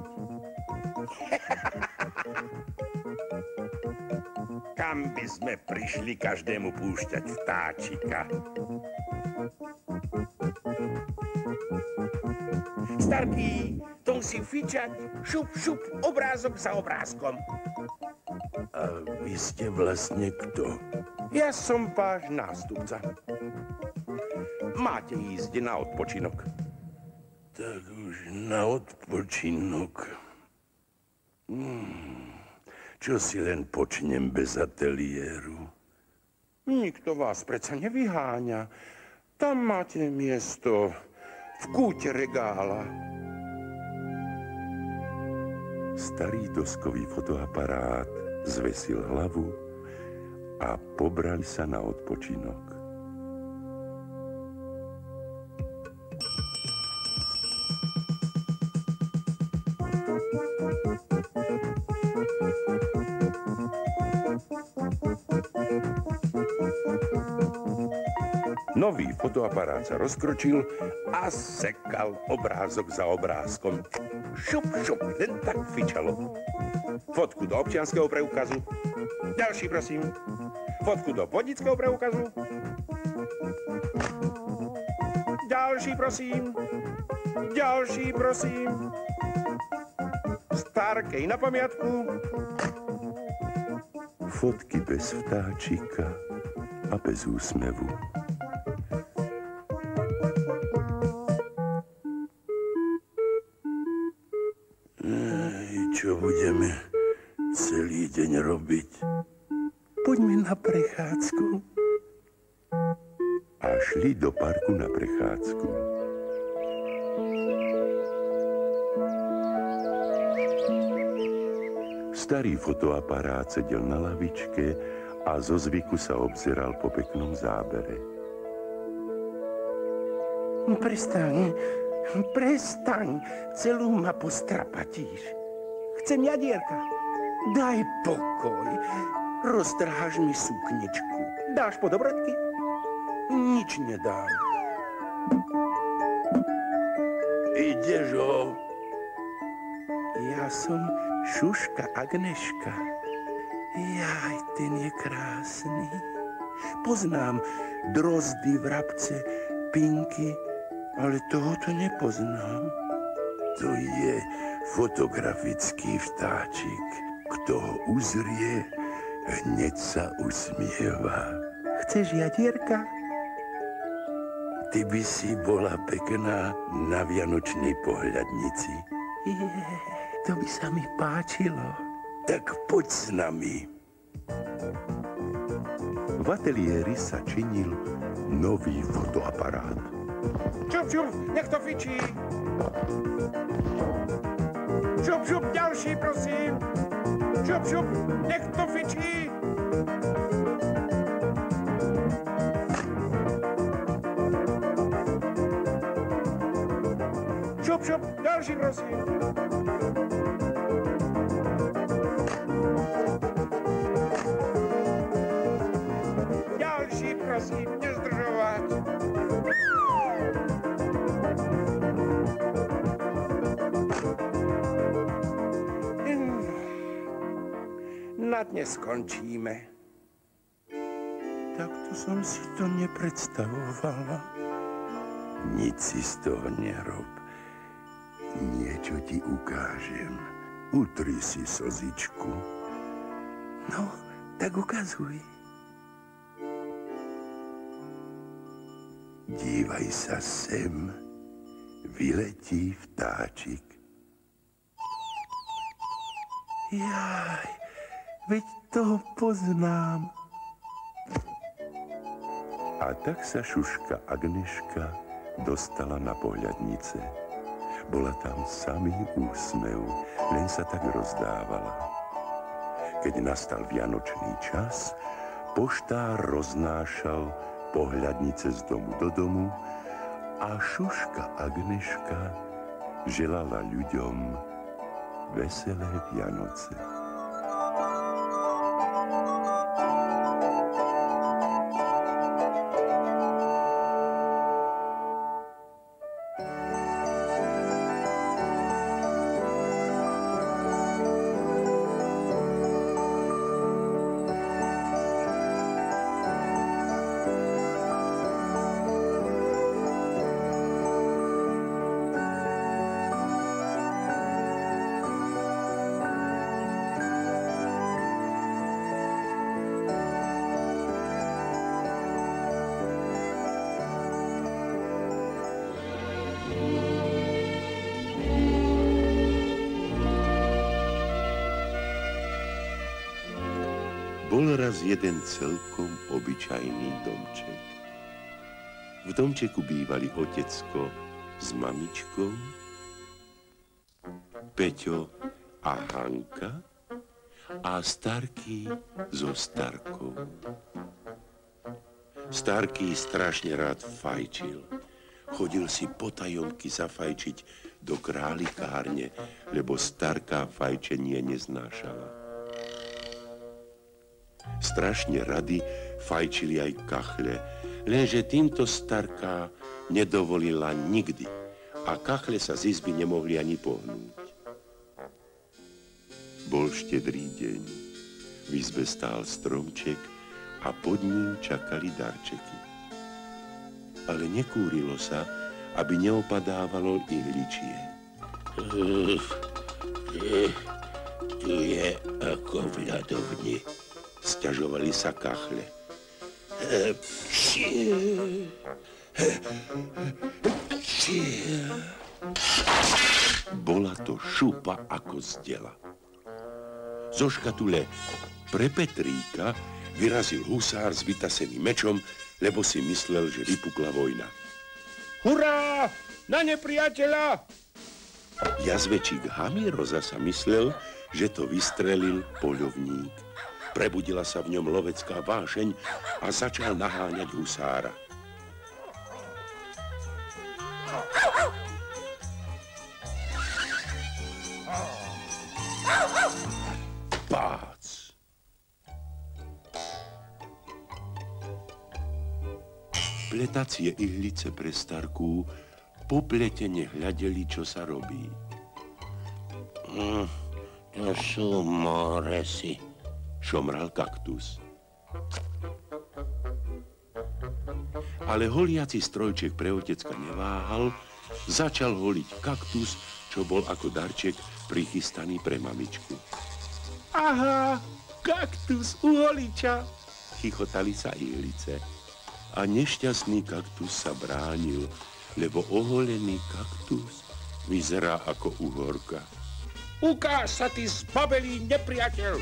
Kam by sme prišli každému púšťať vtáčika? Starky, to musí fičať. Šup, šup, obrázok za obrázkom. A vy ste vlastne kto? Ja som váš nástupca. Máte ísť na odpočinok. Tak už na odpočinok. Hmm. Čo si len počnem bez ateliéru? Nikto vás predsa nevyháňa. Tam máte miesto v kúte regála. Starý doskový fotoaparát zvesil hlavu a pobrali sa na odpočinok. Nový fotoaparát sa rozkročil A sekal obrázok za obrázkom. Šup, šup, len tak fičalo. Fotku do občianskeho preukazu. Ďalší, prosím. Fotku do vodického preukazu. Ďalší, prosím. Ďalší, prosím. Starkej na pamiatku. Fotky bez vtáčika a bez úsmevu. Čo budeme celý deň robiť? Poďme na prechádzku. A šli do parku na prechádzku. Starý fotoaparát sedel na lavičke a zo zvyku sa obzeral po peknom zábere. Prestaň, prestaň, celú ma postrapatíš. Chcem jadierka. Daj pokoj. Roztrháš mi sukničku. Dáš po dobrodky? Nič nedám. Ideš ho? Ja som Šuška Agneška. Jaj, ten je krásny. Poznám drozdy, vrabce, pinky, ale tohoto nepoznám. To je fotografický vtáčik. Kto ho uzrie, hneď sa usmieva. Chceš jadierka? Ty by si bola pekná na vianočnej pohľadnici. Je, to by sa mi páčilo. Tak poď s nami. V ateliéri sa činil nový fotoaparát. Šup, šup, nech to fičí. Šup, šup, ďalší, prosím. Šup, šup, nech to fičí. Šup, šup, ďalší, prosím. Ďalší, prosím, nezdržovať. Na dnes skončíme. Takto som si to nepredstavovala. Nic si z toho nerob. Niečo ti ukážem. Utri si slzičku. No, tak ukazuj. Dívaj sa sem. Vyletí vtáčik. Jaj, veď toho poznám. A tak sa šuška Agneška dostala na pohľadnice. Bola tam samý úsmev, len sa tak rozdávala. Keď nastal vianočný čas, poštár roznášal pohľadnice z domu do domu a šuška Agneška želala ľuďom veselé Vianoce. Bol raz jeden celkom obyčajný domček. V domčeku bývali otecko s mamičkou, Peťo a Hanka a Starký so Starkou. Starký strašne rád fajčil. Chodil si potajomky zafajčiť do králikárne, lebo Starka fajčenie neznášala. Strašne rady fajčili aj kachle, lenže týmto Starka nedovolila nikdy a kachle sa z izby nemohli ani pohnúť. Bol štedrý deň, v izbe stál stromček a pod ním čakali darčeky. Ale nekúrilo sa, aby neopadávalo ihličie. Uf, je, tu je ako v ľadovni. Sťažovali sa kachle. Bola to šupa ako z dela. Zo škatule pre Petríka vyrazil husár s vytaseným mečom, lebo si myslel, že vypukla vojna. Hurá! Na nepriateľa! Jazvečík Hamiro zasa myslel, že to vystrelil poľovník. Prebudila sa v ňom lovecká vášeň a začal naháňať husára. Pác! Pletacie ihlice pre Starku popletene hľadeli, čo sa robí. Mm, to sú moresy, šomral kaktus. Ale holiaci strojček pre otecka neváhal, začal holiť kaktus, čo bol ako darček prichystaný pre mamičku. Aha, kaktus u holiča, chichotali sa ihlice. A nešťastný kaktus sa bránil, lebo oholený kaktus vyzerá ako uhorka. Ukáž sa, ty zbabelý nepriateľ!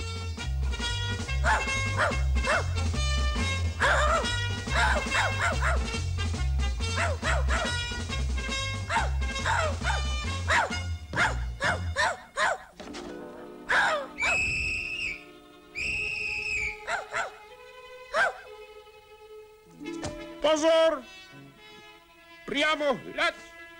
Pozor! Priamo hľad!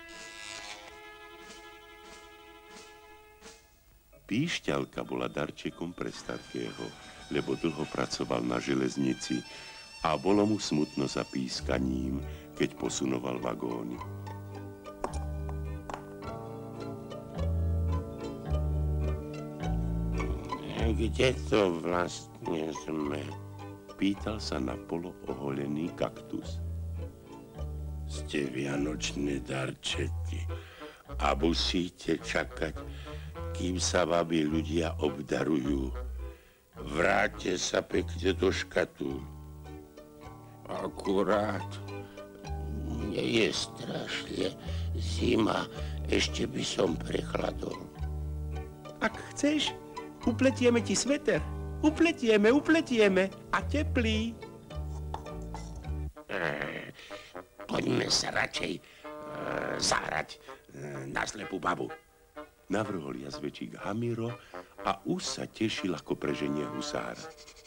Píšťalka bola darčekom pre Starkého, lebo dlho pracoval na železnici a bolo mu smutno za pískaním, keď posunoval vagóny. Kde to vlastne sme? Pýtal sa na polo oholený kaktus. Ste vianočné darčeky a musíte čakať, kým sa vami ľudia obdarujú. Vráťte sa pekne do škatúl. Akurát nie je strašne zima, ešte by som prechladol. Ak chceš, Upletieme ti sveter. Upletieme, upletieme. A teplý. E, poďme sa radšej e, zahrať e, na slepú babu. Navrhol jazvečík Hamiro a už sa tešil, ako preženie husára.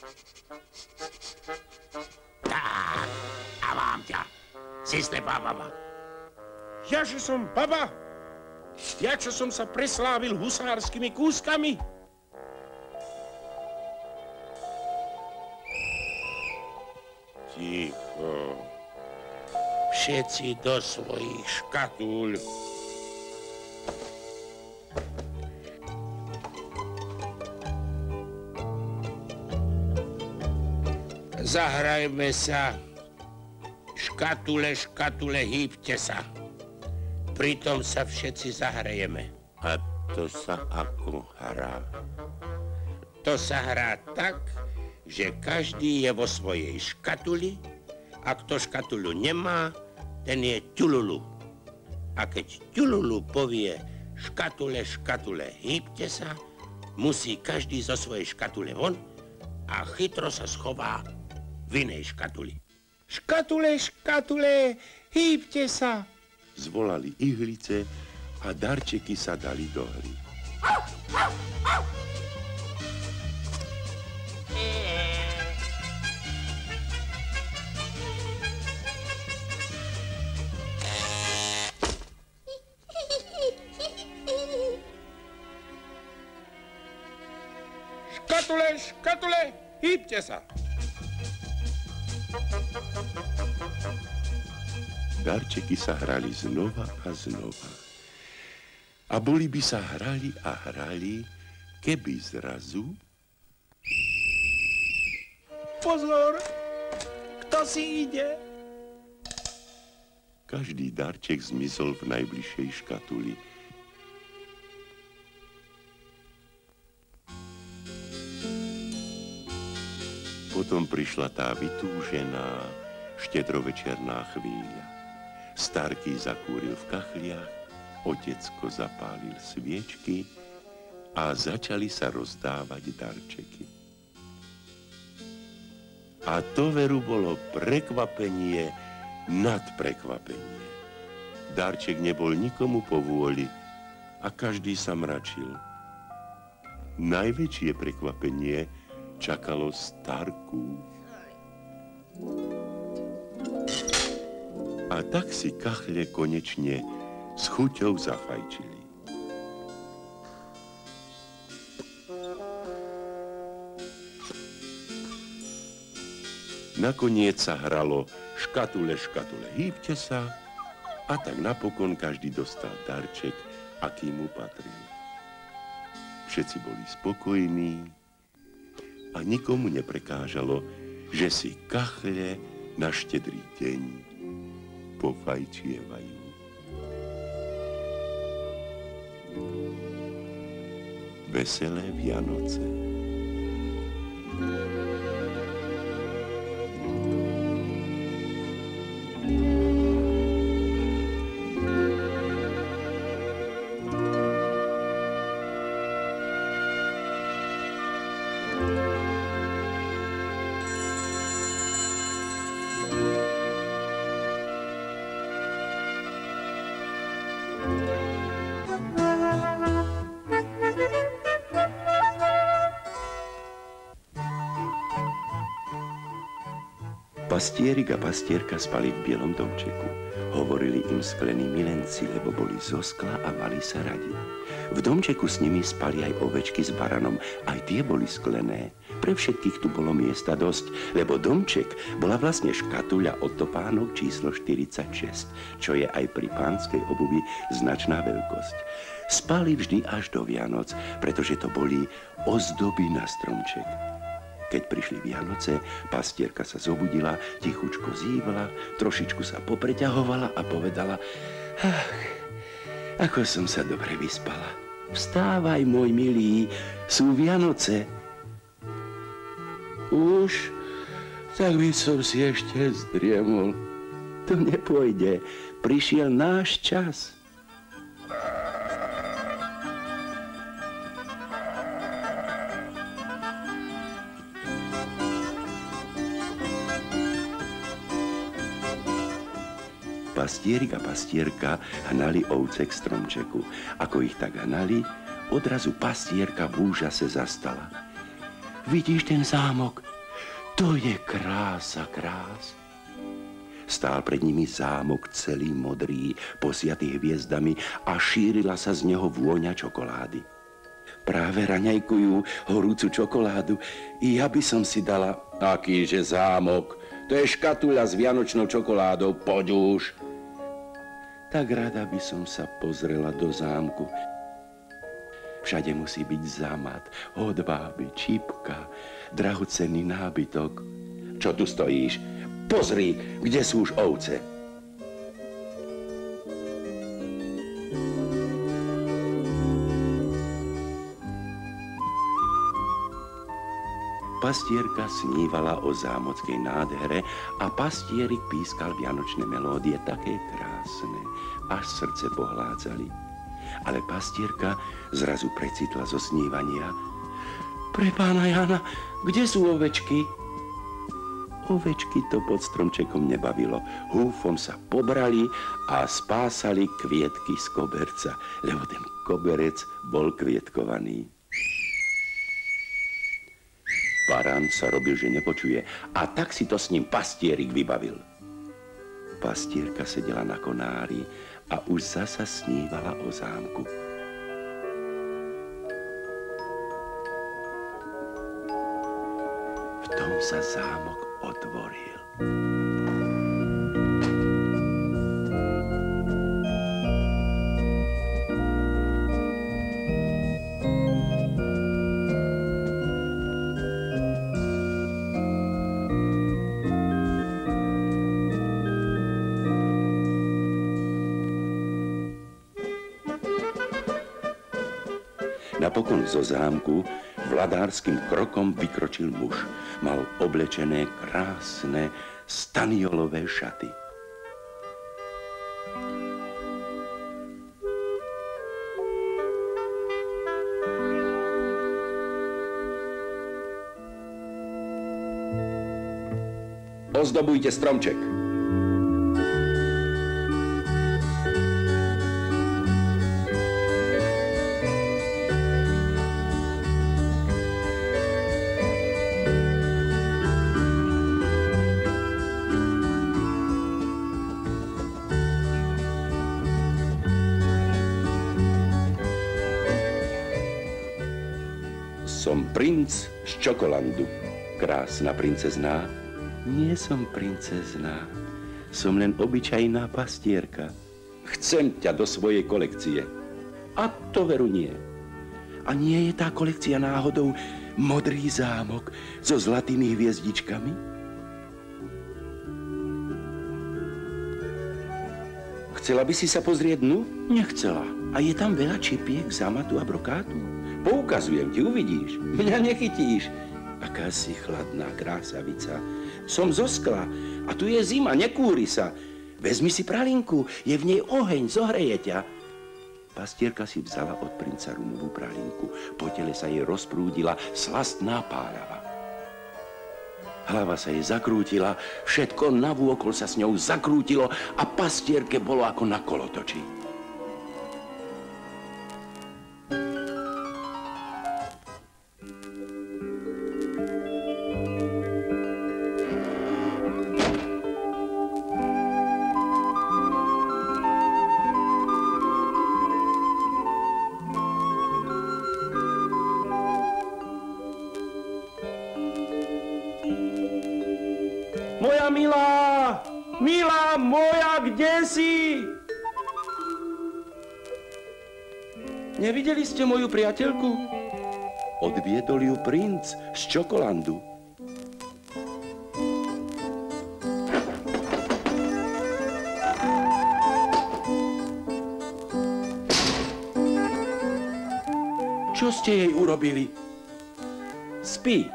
Tak, a mám ťa. Si slepá baba. Jaže som baba? Jakže som sa preslávil husárskymi kúskami? Ticho. Všetci do svojich škatúľ. Zahrajme sa. Škatule, škatule, hýbte sa. Pritom sa všetci zahrajeme. A to sa ako hrá? To sa hrá tak, že každý je vo svojej škatuli a kto škatulu nemá, ten je ťululu. A keď ťululu povie škatule, škatule, hýbte sa, musí každý zo svojej škatule von a chytro sa schová v inej škatuli. Škatule, škatule, hýbte sa. Zvolali ihlice a darčeky sa dali do hry. Škatule, škatule, hýbte sa. Darčeky sa hrali znova a znova. A boli by sa hrali a hrali, keby zrazu... Pozor, kto si ide? Každý darček zmizol v najbližšej škatuli. Potom prišla tá vytúžená, štedrovečerná chvíľa. Starký zakúril v kachliach, otecko zapálil sviečky a začali sa rozdávať darčeky. A to veru bolo prekvapenie nad prekvapenie. Darček nebol nikomu po vôli a každý sa mračil. Najväčšie prekvapenie čakalo Starku. A tak si kachle konečne s chuťou zafajčili. Nakoniec sa hralo škatule, škatule, hýbte sa a tak napokon každý dostal darček, aký mu patril. Všetci boli spokojní a nikomu neprekážalo, že si kachle na štedrý deň pofajčievajú. Veselé Vianoce. Pastierik a pastierka spali v bielom domčeku. Hovorili im sklení milenci, lebo boli zo skla a mali sa radi. V domčeku s nimi spali aj ovečky s baranom, aj tie boli sklené. Pre všetkých tu bolo miesta dosť, lebo domček bola vlastne škatuľa od topánok číslo štyridsaťšesť, čo je aj pri pánskej obuvi značná veľkosť. Spali vždy až do Vianoc, pretože to boli ozdoby na stromček. Keď prišli Vianoce, pastierka sa zobudila, tichučko zývala, trošičku sa popreťahovala a povedala: ach, ako som sa dobre vyspala. Vstávaj, môj milý, sú Vianoce. Už, tak by som si ešte zdriemol. To nepôjde, prišiel náš čas. Pastierik a pastierka hnali ovce k stromčeku. Ako ich tak hnali, odrazu pastierka v úžase zastala. Vidíš ten zámok? To je krása krás. Stál pred nimi zámok celý modrý, posiatý hviezdami a šírila sa z neho vôňa čokolády. Práve raňajkujú horúcu čokoládu i ja by som si dala... Akýže zámok? To je škatuľa s vianočnou čokoládou, poď už. Tak rada by som sa pozrela do zámku. Všade musí byť zámat, hodváby, čípka, drahocenný nábytok. Čo tu stojíš? Pozri, kde sú už ovce. Pastierka snívala o zámockej nádhere a pastierik pískal vianočné melódie také krásne, až srdce pohládzali. Ale pastierka zrazu precitla zo snívania. Pre pána Jana, kde sú ovečky? Ovečky to pod stromčekom nebavilo. Húfom sa pobrali a spásali kvietky z koberca, lebo ten koberec bol kvietkovaný. Barán sa robil, že nepočuje, a tak si to s ním pastierik vybavil. Pastierka sedela na konári a už zasa snívala o zámku. V tom sa zámok otvoril. Napokon zo zámku vladárským krokom vykročil muž. Mal oblečené krásne staniolové šaty. Ozdobujte stromček. Som princ z Čokolandu. Krásna princezná. Nie som princezná. Som len obyčajná pastierka. Chcem ťa do svojej kolekcie. A to veru nie. A nie je tá kolekcia náhodou modrý zámok so zlatými hviezdičkami? Chcela by si sa pozrieť dnu? Nechcela. A je tam veľa čipiek, zámatu a brokátu. Poukazujem ti, uvidíš. Mňa nechytíš. Aká si chladná krásavica. Som zo skla a tu je zima, nekúri sa. Vezmi si pralinku, je v nej oheň, zohreje ťa. Pastierka si vzala od princa rumovú pralinku. Po tele sa jej rozprúdila slastná pálava. Hlava sa jej zakrútila, všetko navôkol sa s ňou zakrútilo a pastierke bolo ako na kolotoči. Moja milá! Milá moja, kde si? Nevideli ste moju priateľku? Odviedol ju princ z Čokolandu. Čo ste jej urobili? Spí.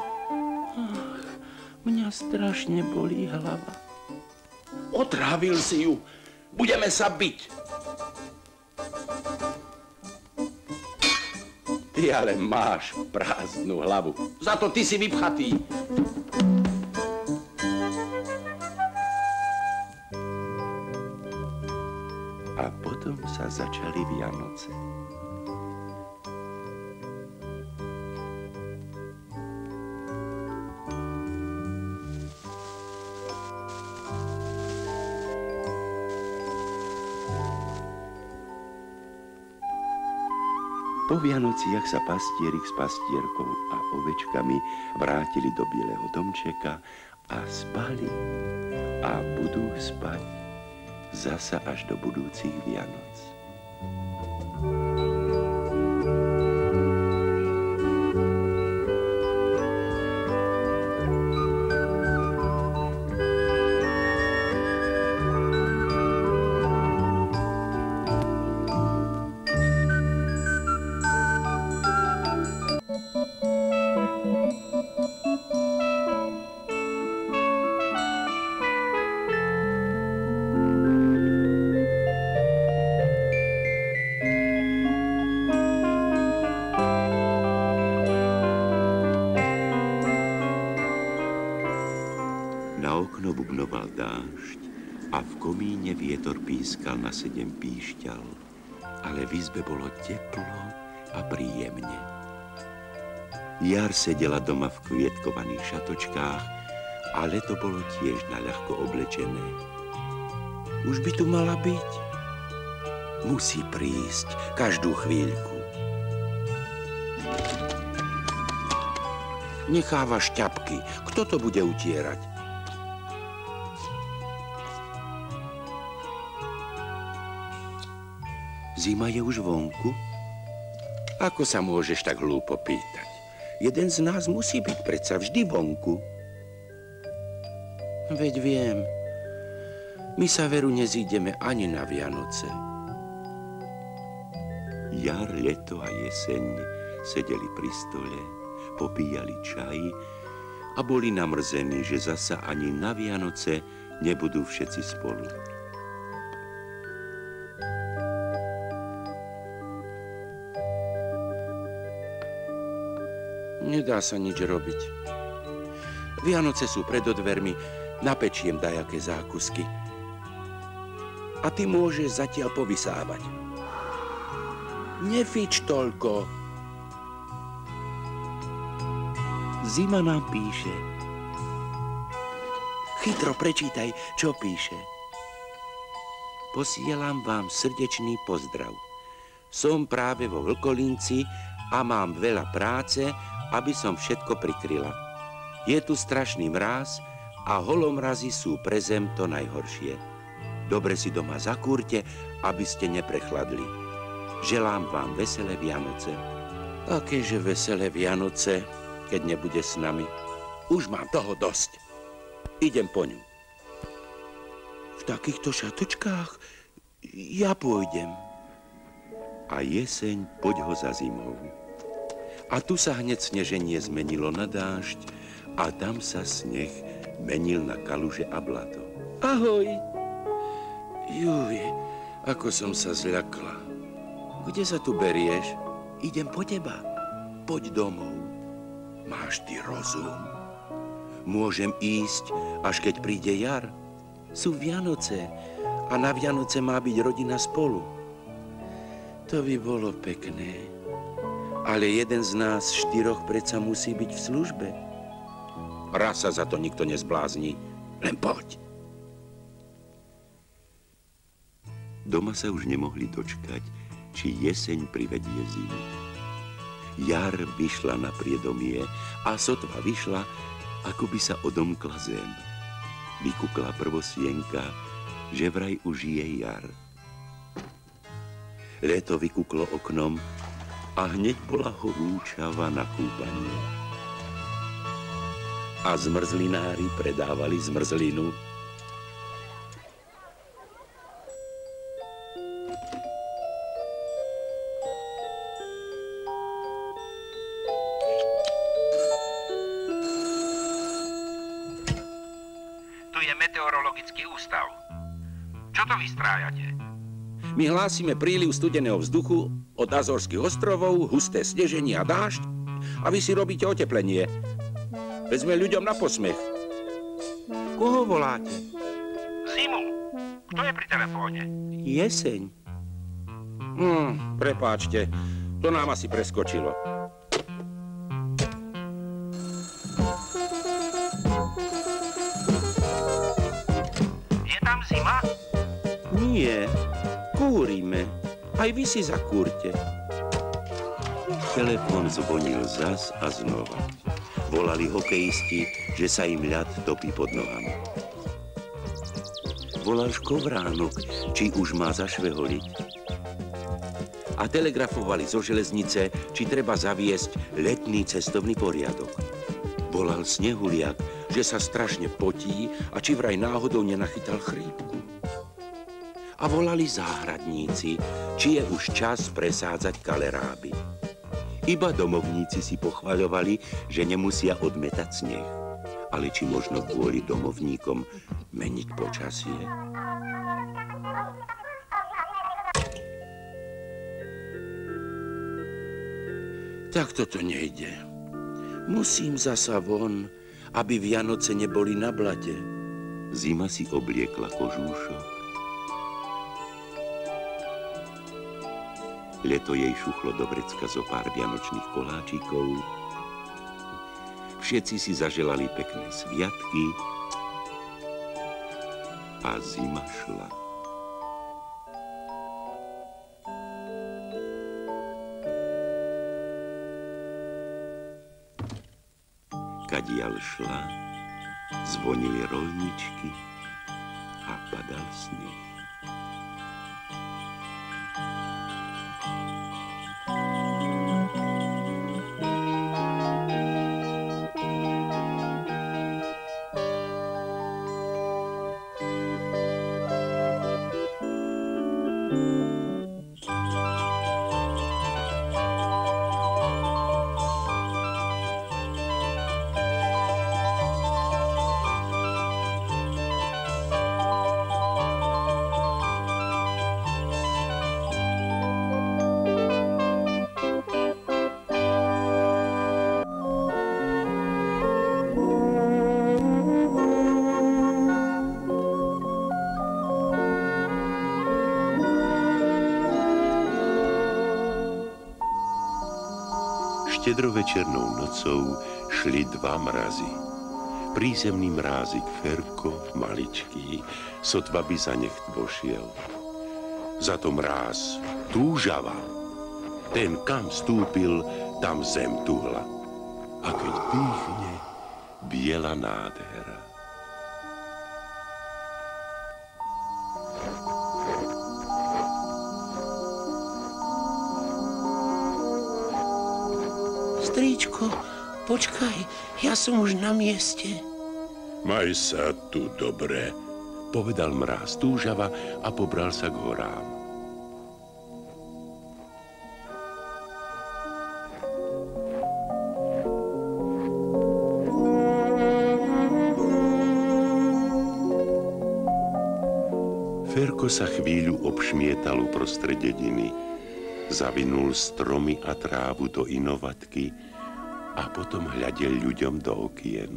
Mňa strašne bolí hlava. Otrávil si ju. Budeme sa biť. Ty ale máš prázdnu hlavu. Za to ty si vypchatý. A potom sa začali Vianoce. Po Vianociach sa pastierik s pastierkou a ovečkami vrátili do bieleho domčeka a spali. A budú spať zasa až do budúcich Vianoc. Bubnoval dážď a v komíne vietor pískal na sedem píšťal, ale v izbe bolo teplo a príjemne. Jar sedela doma v kvietkovaných šatočkách a leto bolo tiež naľahko oblečené. Už by tu mala byť. Musí prísť každú chvíľku. Necháva šťapky. Kto to bude utierať? Zima je už vonku? Ako sa môžeš tak hlúpo pýtať? Jeden z nás musí byť predsa vždy vonku. Veď viem, my sa veru nezídeme ani na Vianoce. Jar, leto a jeseň sedeli pri stole, popíjali čaj a boli namrzení, že zasa ani na Vianoce nebudú všetci spolu. Nedá sa nič robiť. Vianoce sú pred odvermi, napečiem dajaké zákusky. A ty môžeš zatiaľ povysávať. Nefič toľko. Zima nám píše. Chytro prečítaj, čo píše. Posielam vám srdečný pozdrav. Som práve vo Vlkolínci a mám veľa práce, aby som všetko prikryla. Je tu strašný mráz a holomrazy sú pre zem to najhoršie. Dobre si doma zakúrte, aby ste neprechladli. Želám vám veselé Vianoce. Akéže veselé Vianoce, keď nebude s nami. Už mám toho dosť. Idem po ňu. V takýchto šatočkách ja pôjdem. A jeseň, poď ho za zimou. A tu sa hneď sneženie zmenilo na dážď a tam sa sneh menil na kaluže a blato. Ahoj! Juj, ako som sa zľakla. Kde sa tu berieš? Idem po teba. Poď domov. Máš ty rozum? Môžem ísť, až keď príde jar. Sú Vianoce a na Vianoce má byť rodina spolu. To by bolo pekné. Ale jeden z nás štyroch predsa musí byť v službe. Raz sa za to nikto nezblázni. Len poď. Doma sa už nemohli dočkať, či jeseň privedie zimu. Jar vyšla na priedomie a sotva vyšla, ako by sa odomkla zem. Vykukla prvosienka, že vraj už je jar. Leto vykuklo oknom a hneď bola horúčava na kúpanie. A zmrzlinári predávali zmrzlinu. Tu je meteorologický ústav. Čo to vystrájate? My hlásime príliv studeného vzduchu od Azorských ostrovov, husté sneženie a dážď a vy si robíte oteplenie. Veď sme ľuďom na posmech. Koho voláte? Zimu. Kto je pri telefóne? Jeseň. Hm, prepáčte, to nám asi preskočilo. Je tam zima? Nie, kúrime. Aj vy si zakúrte. Telefón zvonil zas a znova. Volali hokejisti, že sa im ľad topí pod nohami. Volal škovránok, či už má zašveholiť. A telegrafovali zo železnice, či treba zaviesť letný cestovný poriadok. Volal snehuliak, že sa strašne potí a či vraj náhodou nenachytal chrípku. A volali záhradníci, či je už čas presádzať kaleráby. Iba domovníci si pochvaľovali, že nemusia odmetať sneh. Ale či možno kvôli domovníkom meniť počasie? Tak toto nejde. Musím zasa von, aby Vianoce neboli na blate. Zima si obliekla kožúšok. Leto jej šuchlo do vrecka zo pár vianočných koláčikov. Všetci si zaželali pekné sviatky a zima šla. Kadiaľ šla, zvonili roľničky a padal sneh. Štedrovečernou nocou šli dva mrazy. Prízemný mrázik Ferko, maličký, sotva by za necht vošiel. Za to mráz túžava. Ten, kam stúpil, tam zem tuhla. A keď dýchne, biela nádhera. Stríčko, počkaj, ja som už na mieste. Maj sa tu dobre, povedal mráz túžava a pobral sa k horám. Ferko sa chvíľu obšmietal uprostred dediny. Zavinul stromy a trávu do inovatky a potom hľadel ľuďom do okien.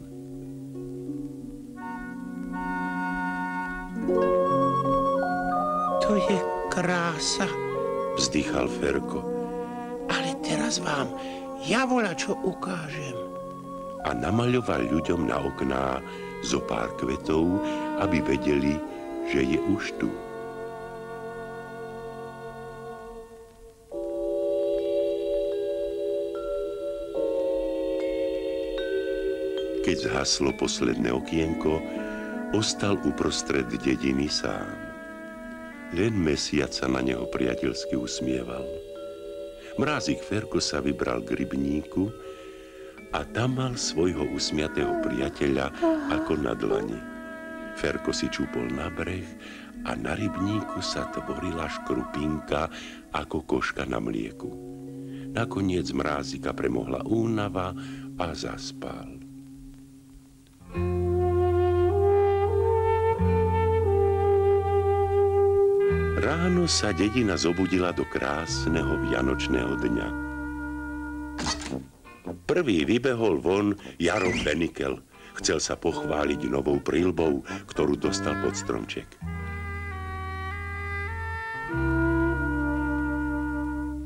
To je krása, vzdychal Ferko. Ale teraz vám ja volačo ukážem. A namaľoval ľuďom na okná zo pár kvetov, aby vedeli, že je už tu. Keď zhaslo posledné okienko, ostal uprostred dediny sám. Len mesiac sa na neho priateľsky usmieval. Mrázik Ferko sa vybral k rybníku a tam mal svojho usmiatého priateľa ako na dlani. Ferko si čúpol na breh a na rybníku sa tvorila škrupinka ako koška na mlieku. Nakoniec Mrázika premohla únava a zaspal. Ráno sa dedina zobudila do krásneho vianočného dňa. Prvý vybehol von Jaro Benikel. Chcel sa pochváliť novou prilbou, ktorú dostal pod stromček.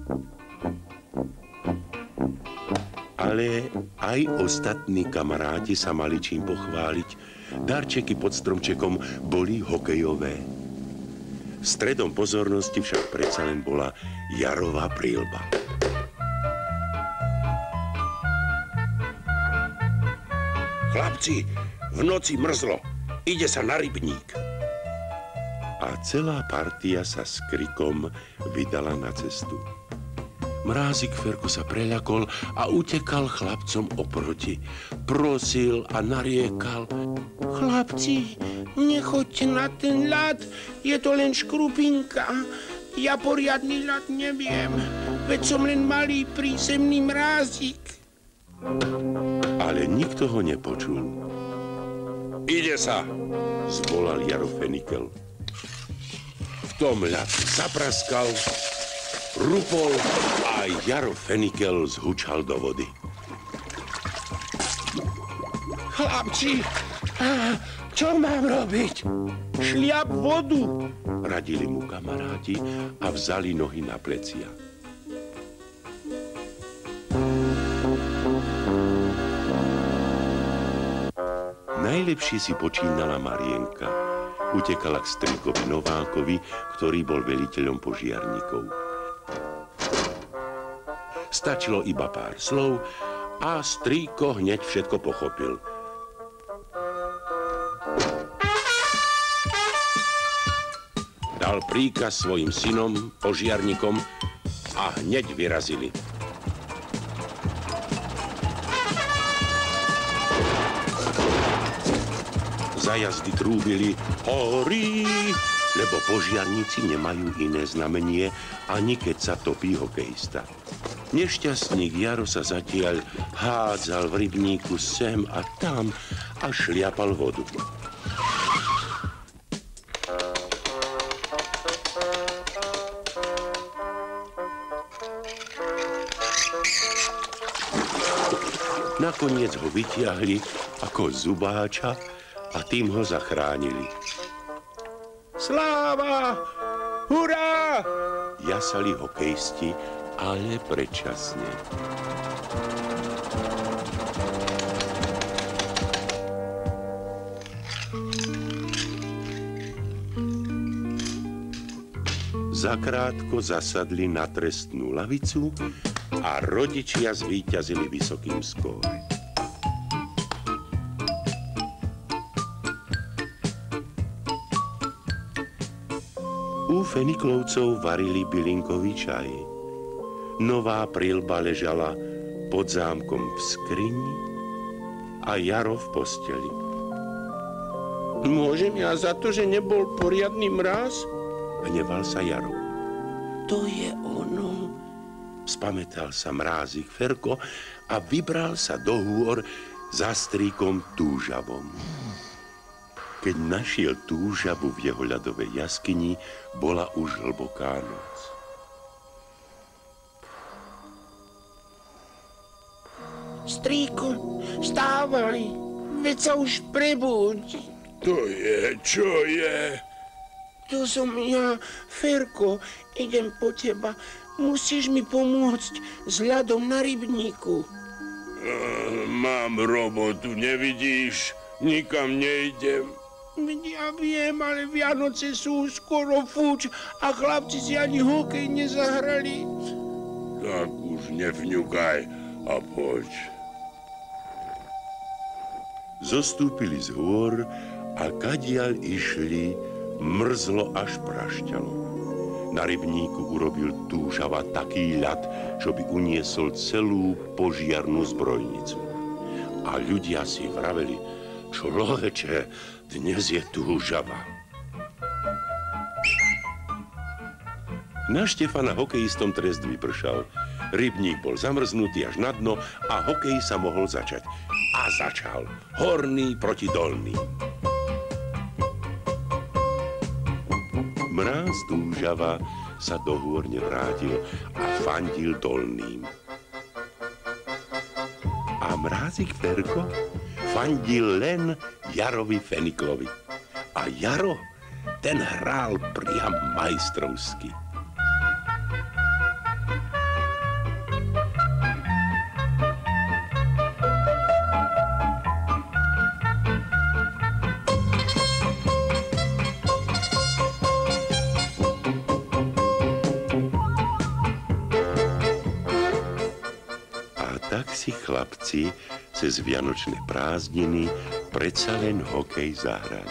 Ale aj ostatní kamaráti sa mali čím pochváliť. Darčeky pod stromčekom boli hokejové. Stredom pozornosti však predsa len bola jarová príľba. Chlapci, v noci mrzlo. Ide sa na rybník. A celá partia sa s krikom vydala na cestu. Mrázik Ferko sa preľakol a utekal chlapcom oproti. Prosil a nariekal. Chlapci, nechoďte na ten ľad, je to len škrupinka. Ja poriadny ľad neviem, veď som len malý prízemný mrázik. Ale nikto ho nepočul. Ide sa, zvolal Jaro Fenikel. V tom ľad zapraskal, rupol a Jaro Fenikel zhučal do vody. Chlapci, čo mám robiť? Šliap vodu, radili mu kamaráti a vzali nohy na plecia. Najlepšie si počínala Marienka. Utekala k strýkovi Novákovi, ktorý bol veliteľom požiarníkov. Stačilo iba pár slov a strýko hneď všetko pochopil. Dal príkaz svojim synom, požiarníkom a hneď vyrazili. Zajazdy trúbili horí, lebo požiarníci nemajú iné znamenie, ani keď sa topí hokejista. Nešťastník Jaro sa zatiaľ hádzal v rybníku sem a tam a šliapal vodu. Nakoniec ho vytiahli ako zubáča a tým ho zachránili. Sláva! Hurá! Jasali hokejisti, ale predčasne. Zakrátko zasadli na trestnú lavicu a rodičia zvíťazili vysokým skóre. U Feniklovcov varili bylinkový čaj. Nová príľba ležala pod zámkom v skrini a Jaro v posteli. Môžem ja za to, že nebol poriadny mráz? Hneval sa Jaro. To je ono. Spamätal sa Mrázik Ferko a vybral sa do hôr za strýkom Túžavom. Keď našiel Túžavu v jeho ľadovej jaskyni, bola už hlboká noc. Strýko, vstávaj, veď sa už prebuď. To je, čo je? To som ja, Ferko, idem po teba. Musíš mi pomôcť s ľadom na rybníku. Uh, mám robotu, nevidíš? Nikam nejdem. Ja viem, ale Vianoce sú skoro fuč a chlapci si ani hokej nezahrali. Tak už nevňukaj a poď. Zostúpili z hôr a kadiaľ išli, mrzlo až prašťalo. Na rybníku urobil Túžava taký ľad, čo by uniesol celú požiarnú zbrojnicu. A ľudia si vraveli, človeče, dnes je Túžava. Na Štefana hokejistom trest vypršal. Rybník bol zamrznutý až na dno a hokej sa mohol začať. A začal. Horný proti dolným. Mráz Túžava sa do hôr nevrátil a fandil dolným. A Mrázik Ferko fandil len Jarovi Feniklovi. A Jaro, ten hrál priam majstrovsky. si chlapci cez vianočné prázdniny predsa len hokej zahrali.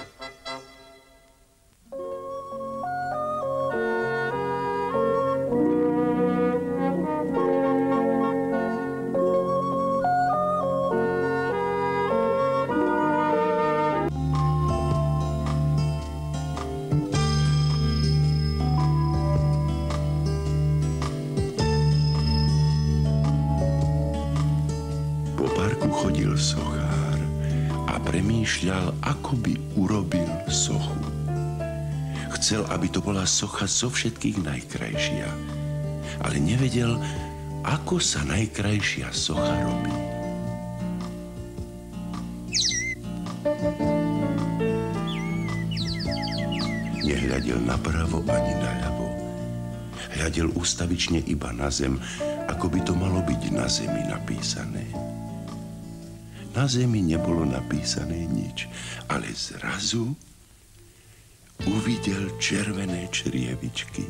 Chodil sochár a premýšľal, ako by urobil sochu. Chcel, aby to bola socha zo všetkých najkrajšia, ale nevedel, ako sa najkrajšia socha robí. Nehľadel napravo ani naľavo. Hľadel ustavične iba na zem, ako by to malo byť na zemi napísané. Na zemi nebolo napísané nič, ale zrazu uvidel červené črievičky.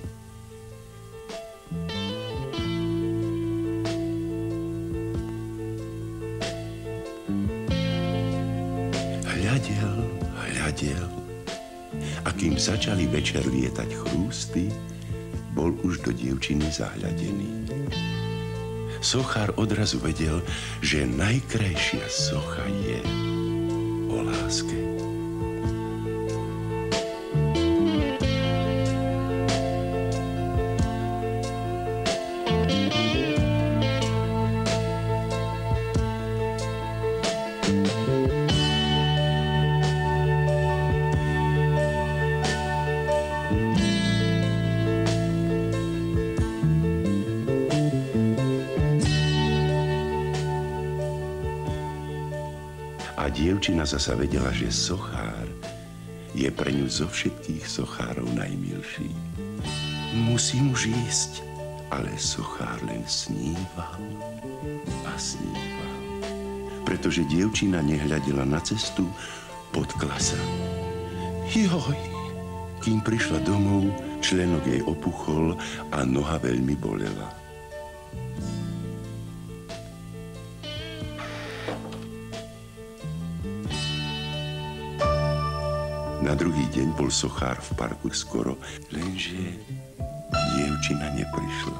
Hľadel, hľadel, a kým začali večer lietať chrústy, bol už do dievčiny zahľadený. Sochár odrazu vedel, že najkrajšia socha je o láske. A dievčina zasa vedela, že sochár je pre ňu zo všetkých sochárov najmilší. Musí mu ísť, ale sochár len sníval a sníval. Pretože dievčina nehľadela na cestu, potkla sa. Joj! Kým prišla domov, členok jej opuchol a noha veľmi bolela. Na druhý deň bol sochár v parku skoro, lenže dievčina neprišla.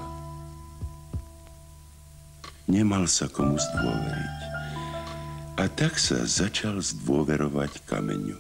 Nemal sa komu zdôveriť. A tak sa začal zdôverovať kameňu.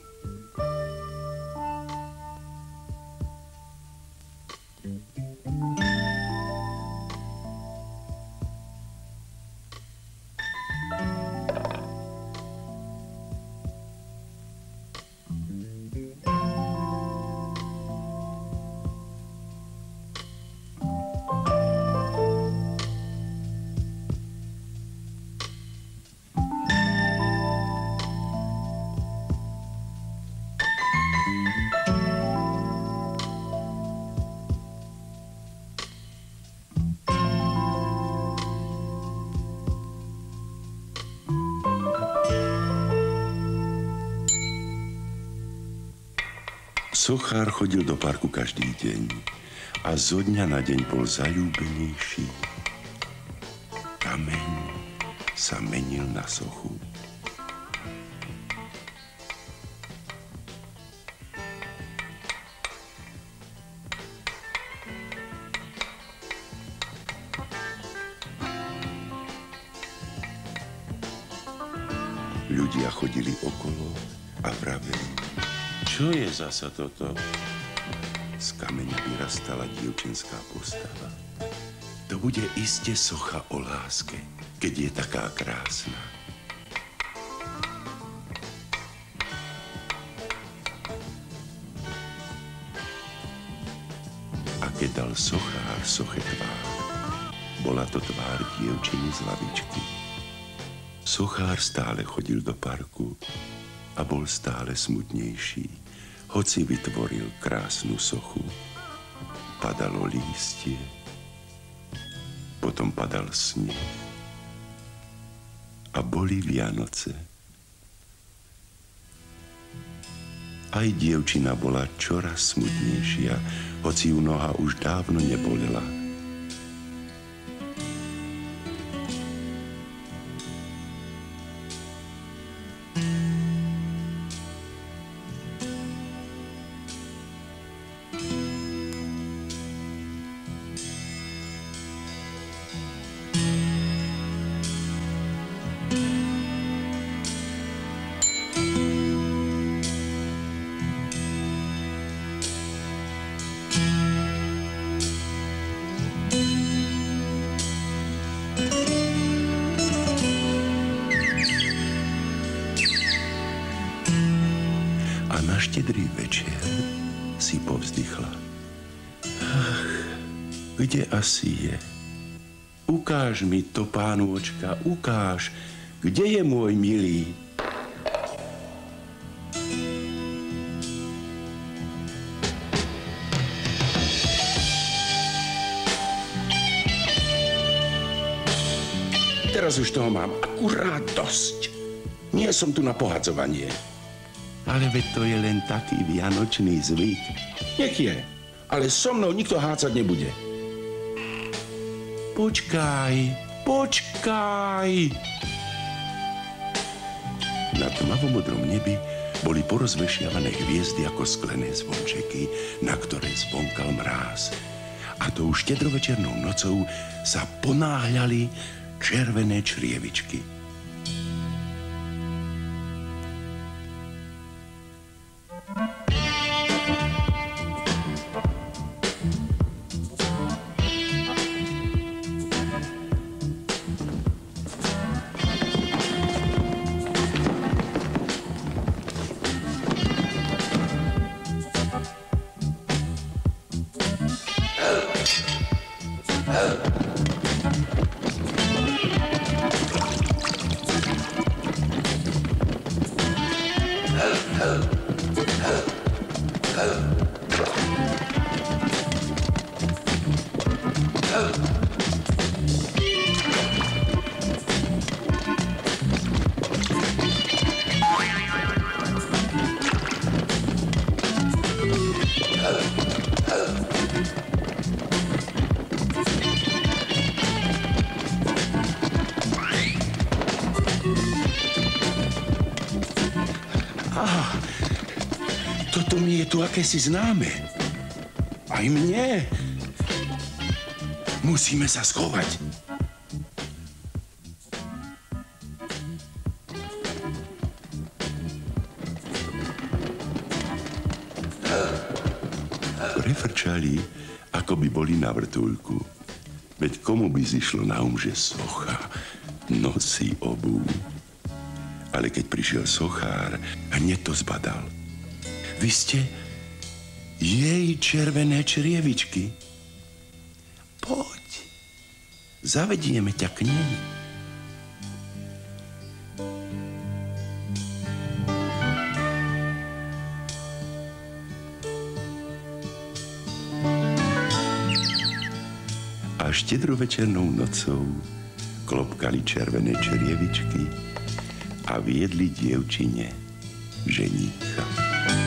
Sochár chodil do parku každý deň a zo dňa na deň bol zaľúbenejší. Kameň sa menil na sochu. Ľudia chodili okolo a vraveli: čo je zasa toto? Z kameňa vyrastala dievčinská postava. To bude iste socha o láske, keď je taká krásna. A keď dal sochár soche tvár, bola to tvár dievčiny z lavičky. Sochár stále chodil do parku a bol stále smutnejší. Hoci vytvoril krásnu sochu, padalo lístie, potom padal sneh a boli Vianoce. Aj dievčina bola čoraz smutnejšia, hoci ju noha už dávno nebolela. štedrý večer si povzdychla. Ach, kde asi je? Ukáž mi to, pánôčka, ukáž, kde je môj milý? Teraz už toho mám akurát dosť. Nie som tu na pohadzovanie. Ale veď to je len taký vianočný zvyk. Nech je, ale so mnou nikto hádzať nebude. Počkaj, počkaj! Na tmavomodrom nebi boli porozvešiavané hviezdy ako sklené zvončeky, na ktoré zvonkal mráz. A tou štedrovečernou nocou sa ponáhľali červené črievičky. Á, toto mi je tu akési známe. Aj mne. Musíme sa schovať. Prefrčali, ako by boli na vrtuľku. Veď komu by zišlo na um, že socha nosí obú. Ale keď prišiel sochár, hneď to zbadal. Vy ste jej červené črievičky. Poď, zavedieme ťa k nej. A štedrovečernou nocou klopkali červené črievičky a viedli dievčine ženícha.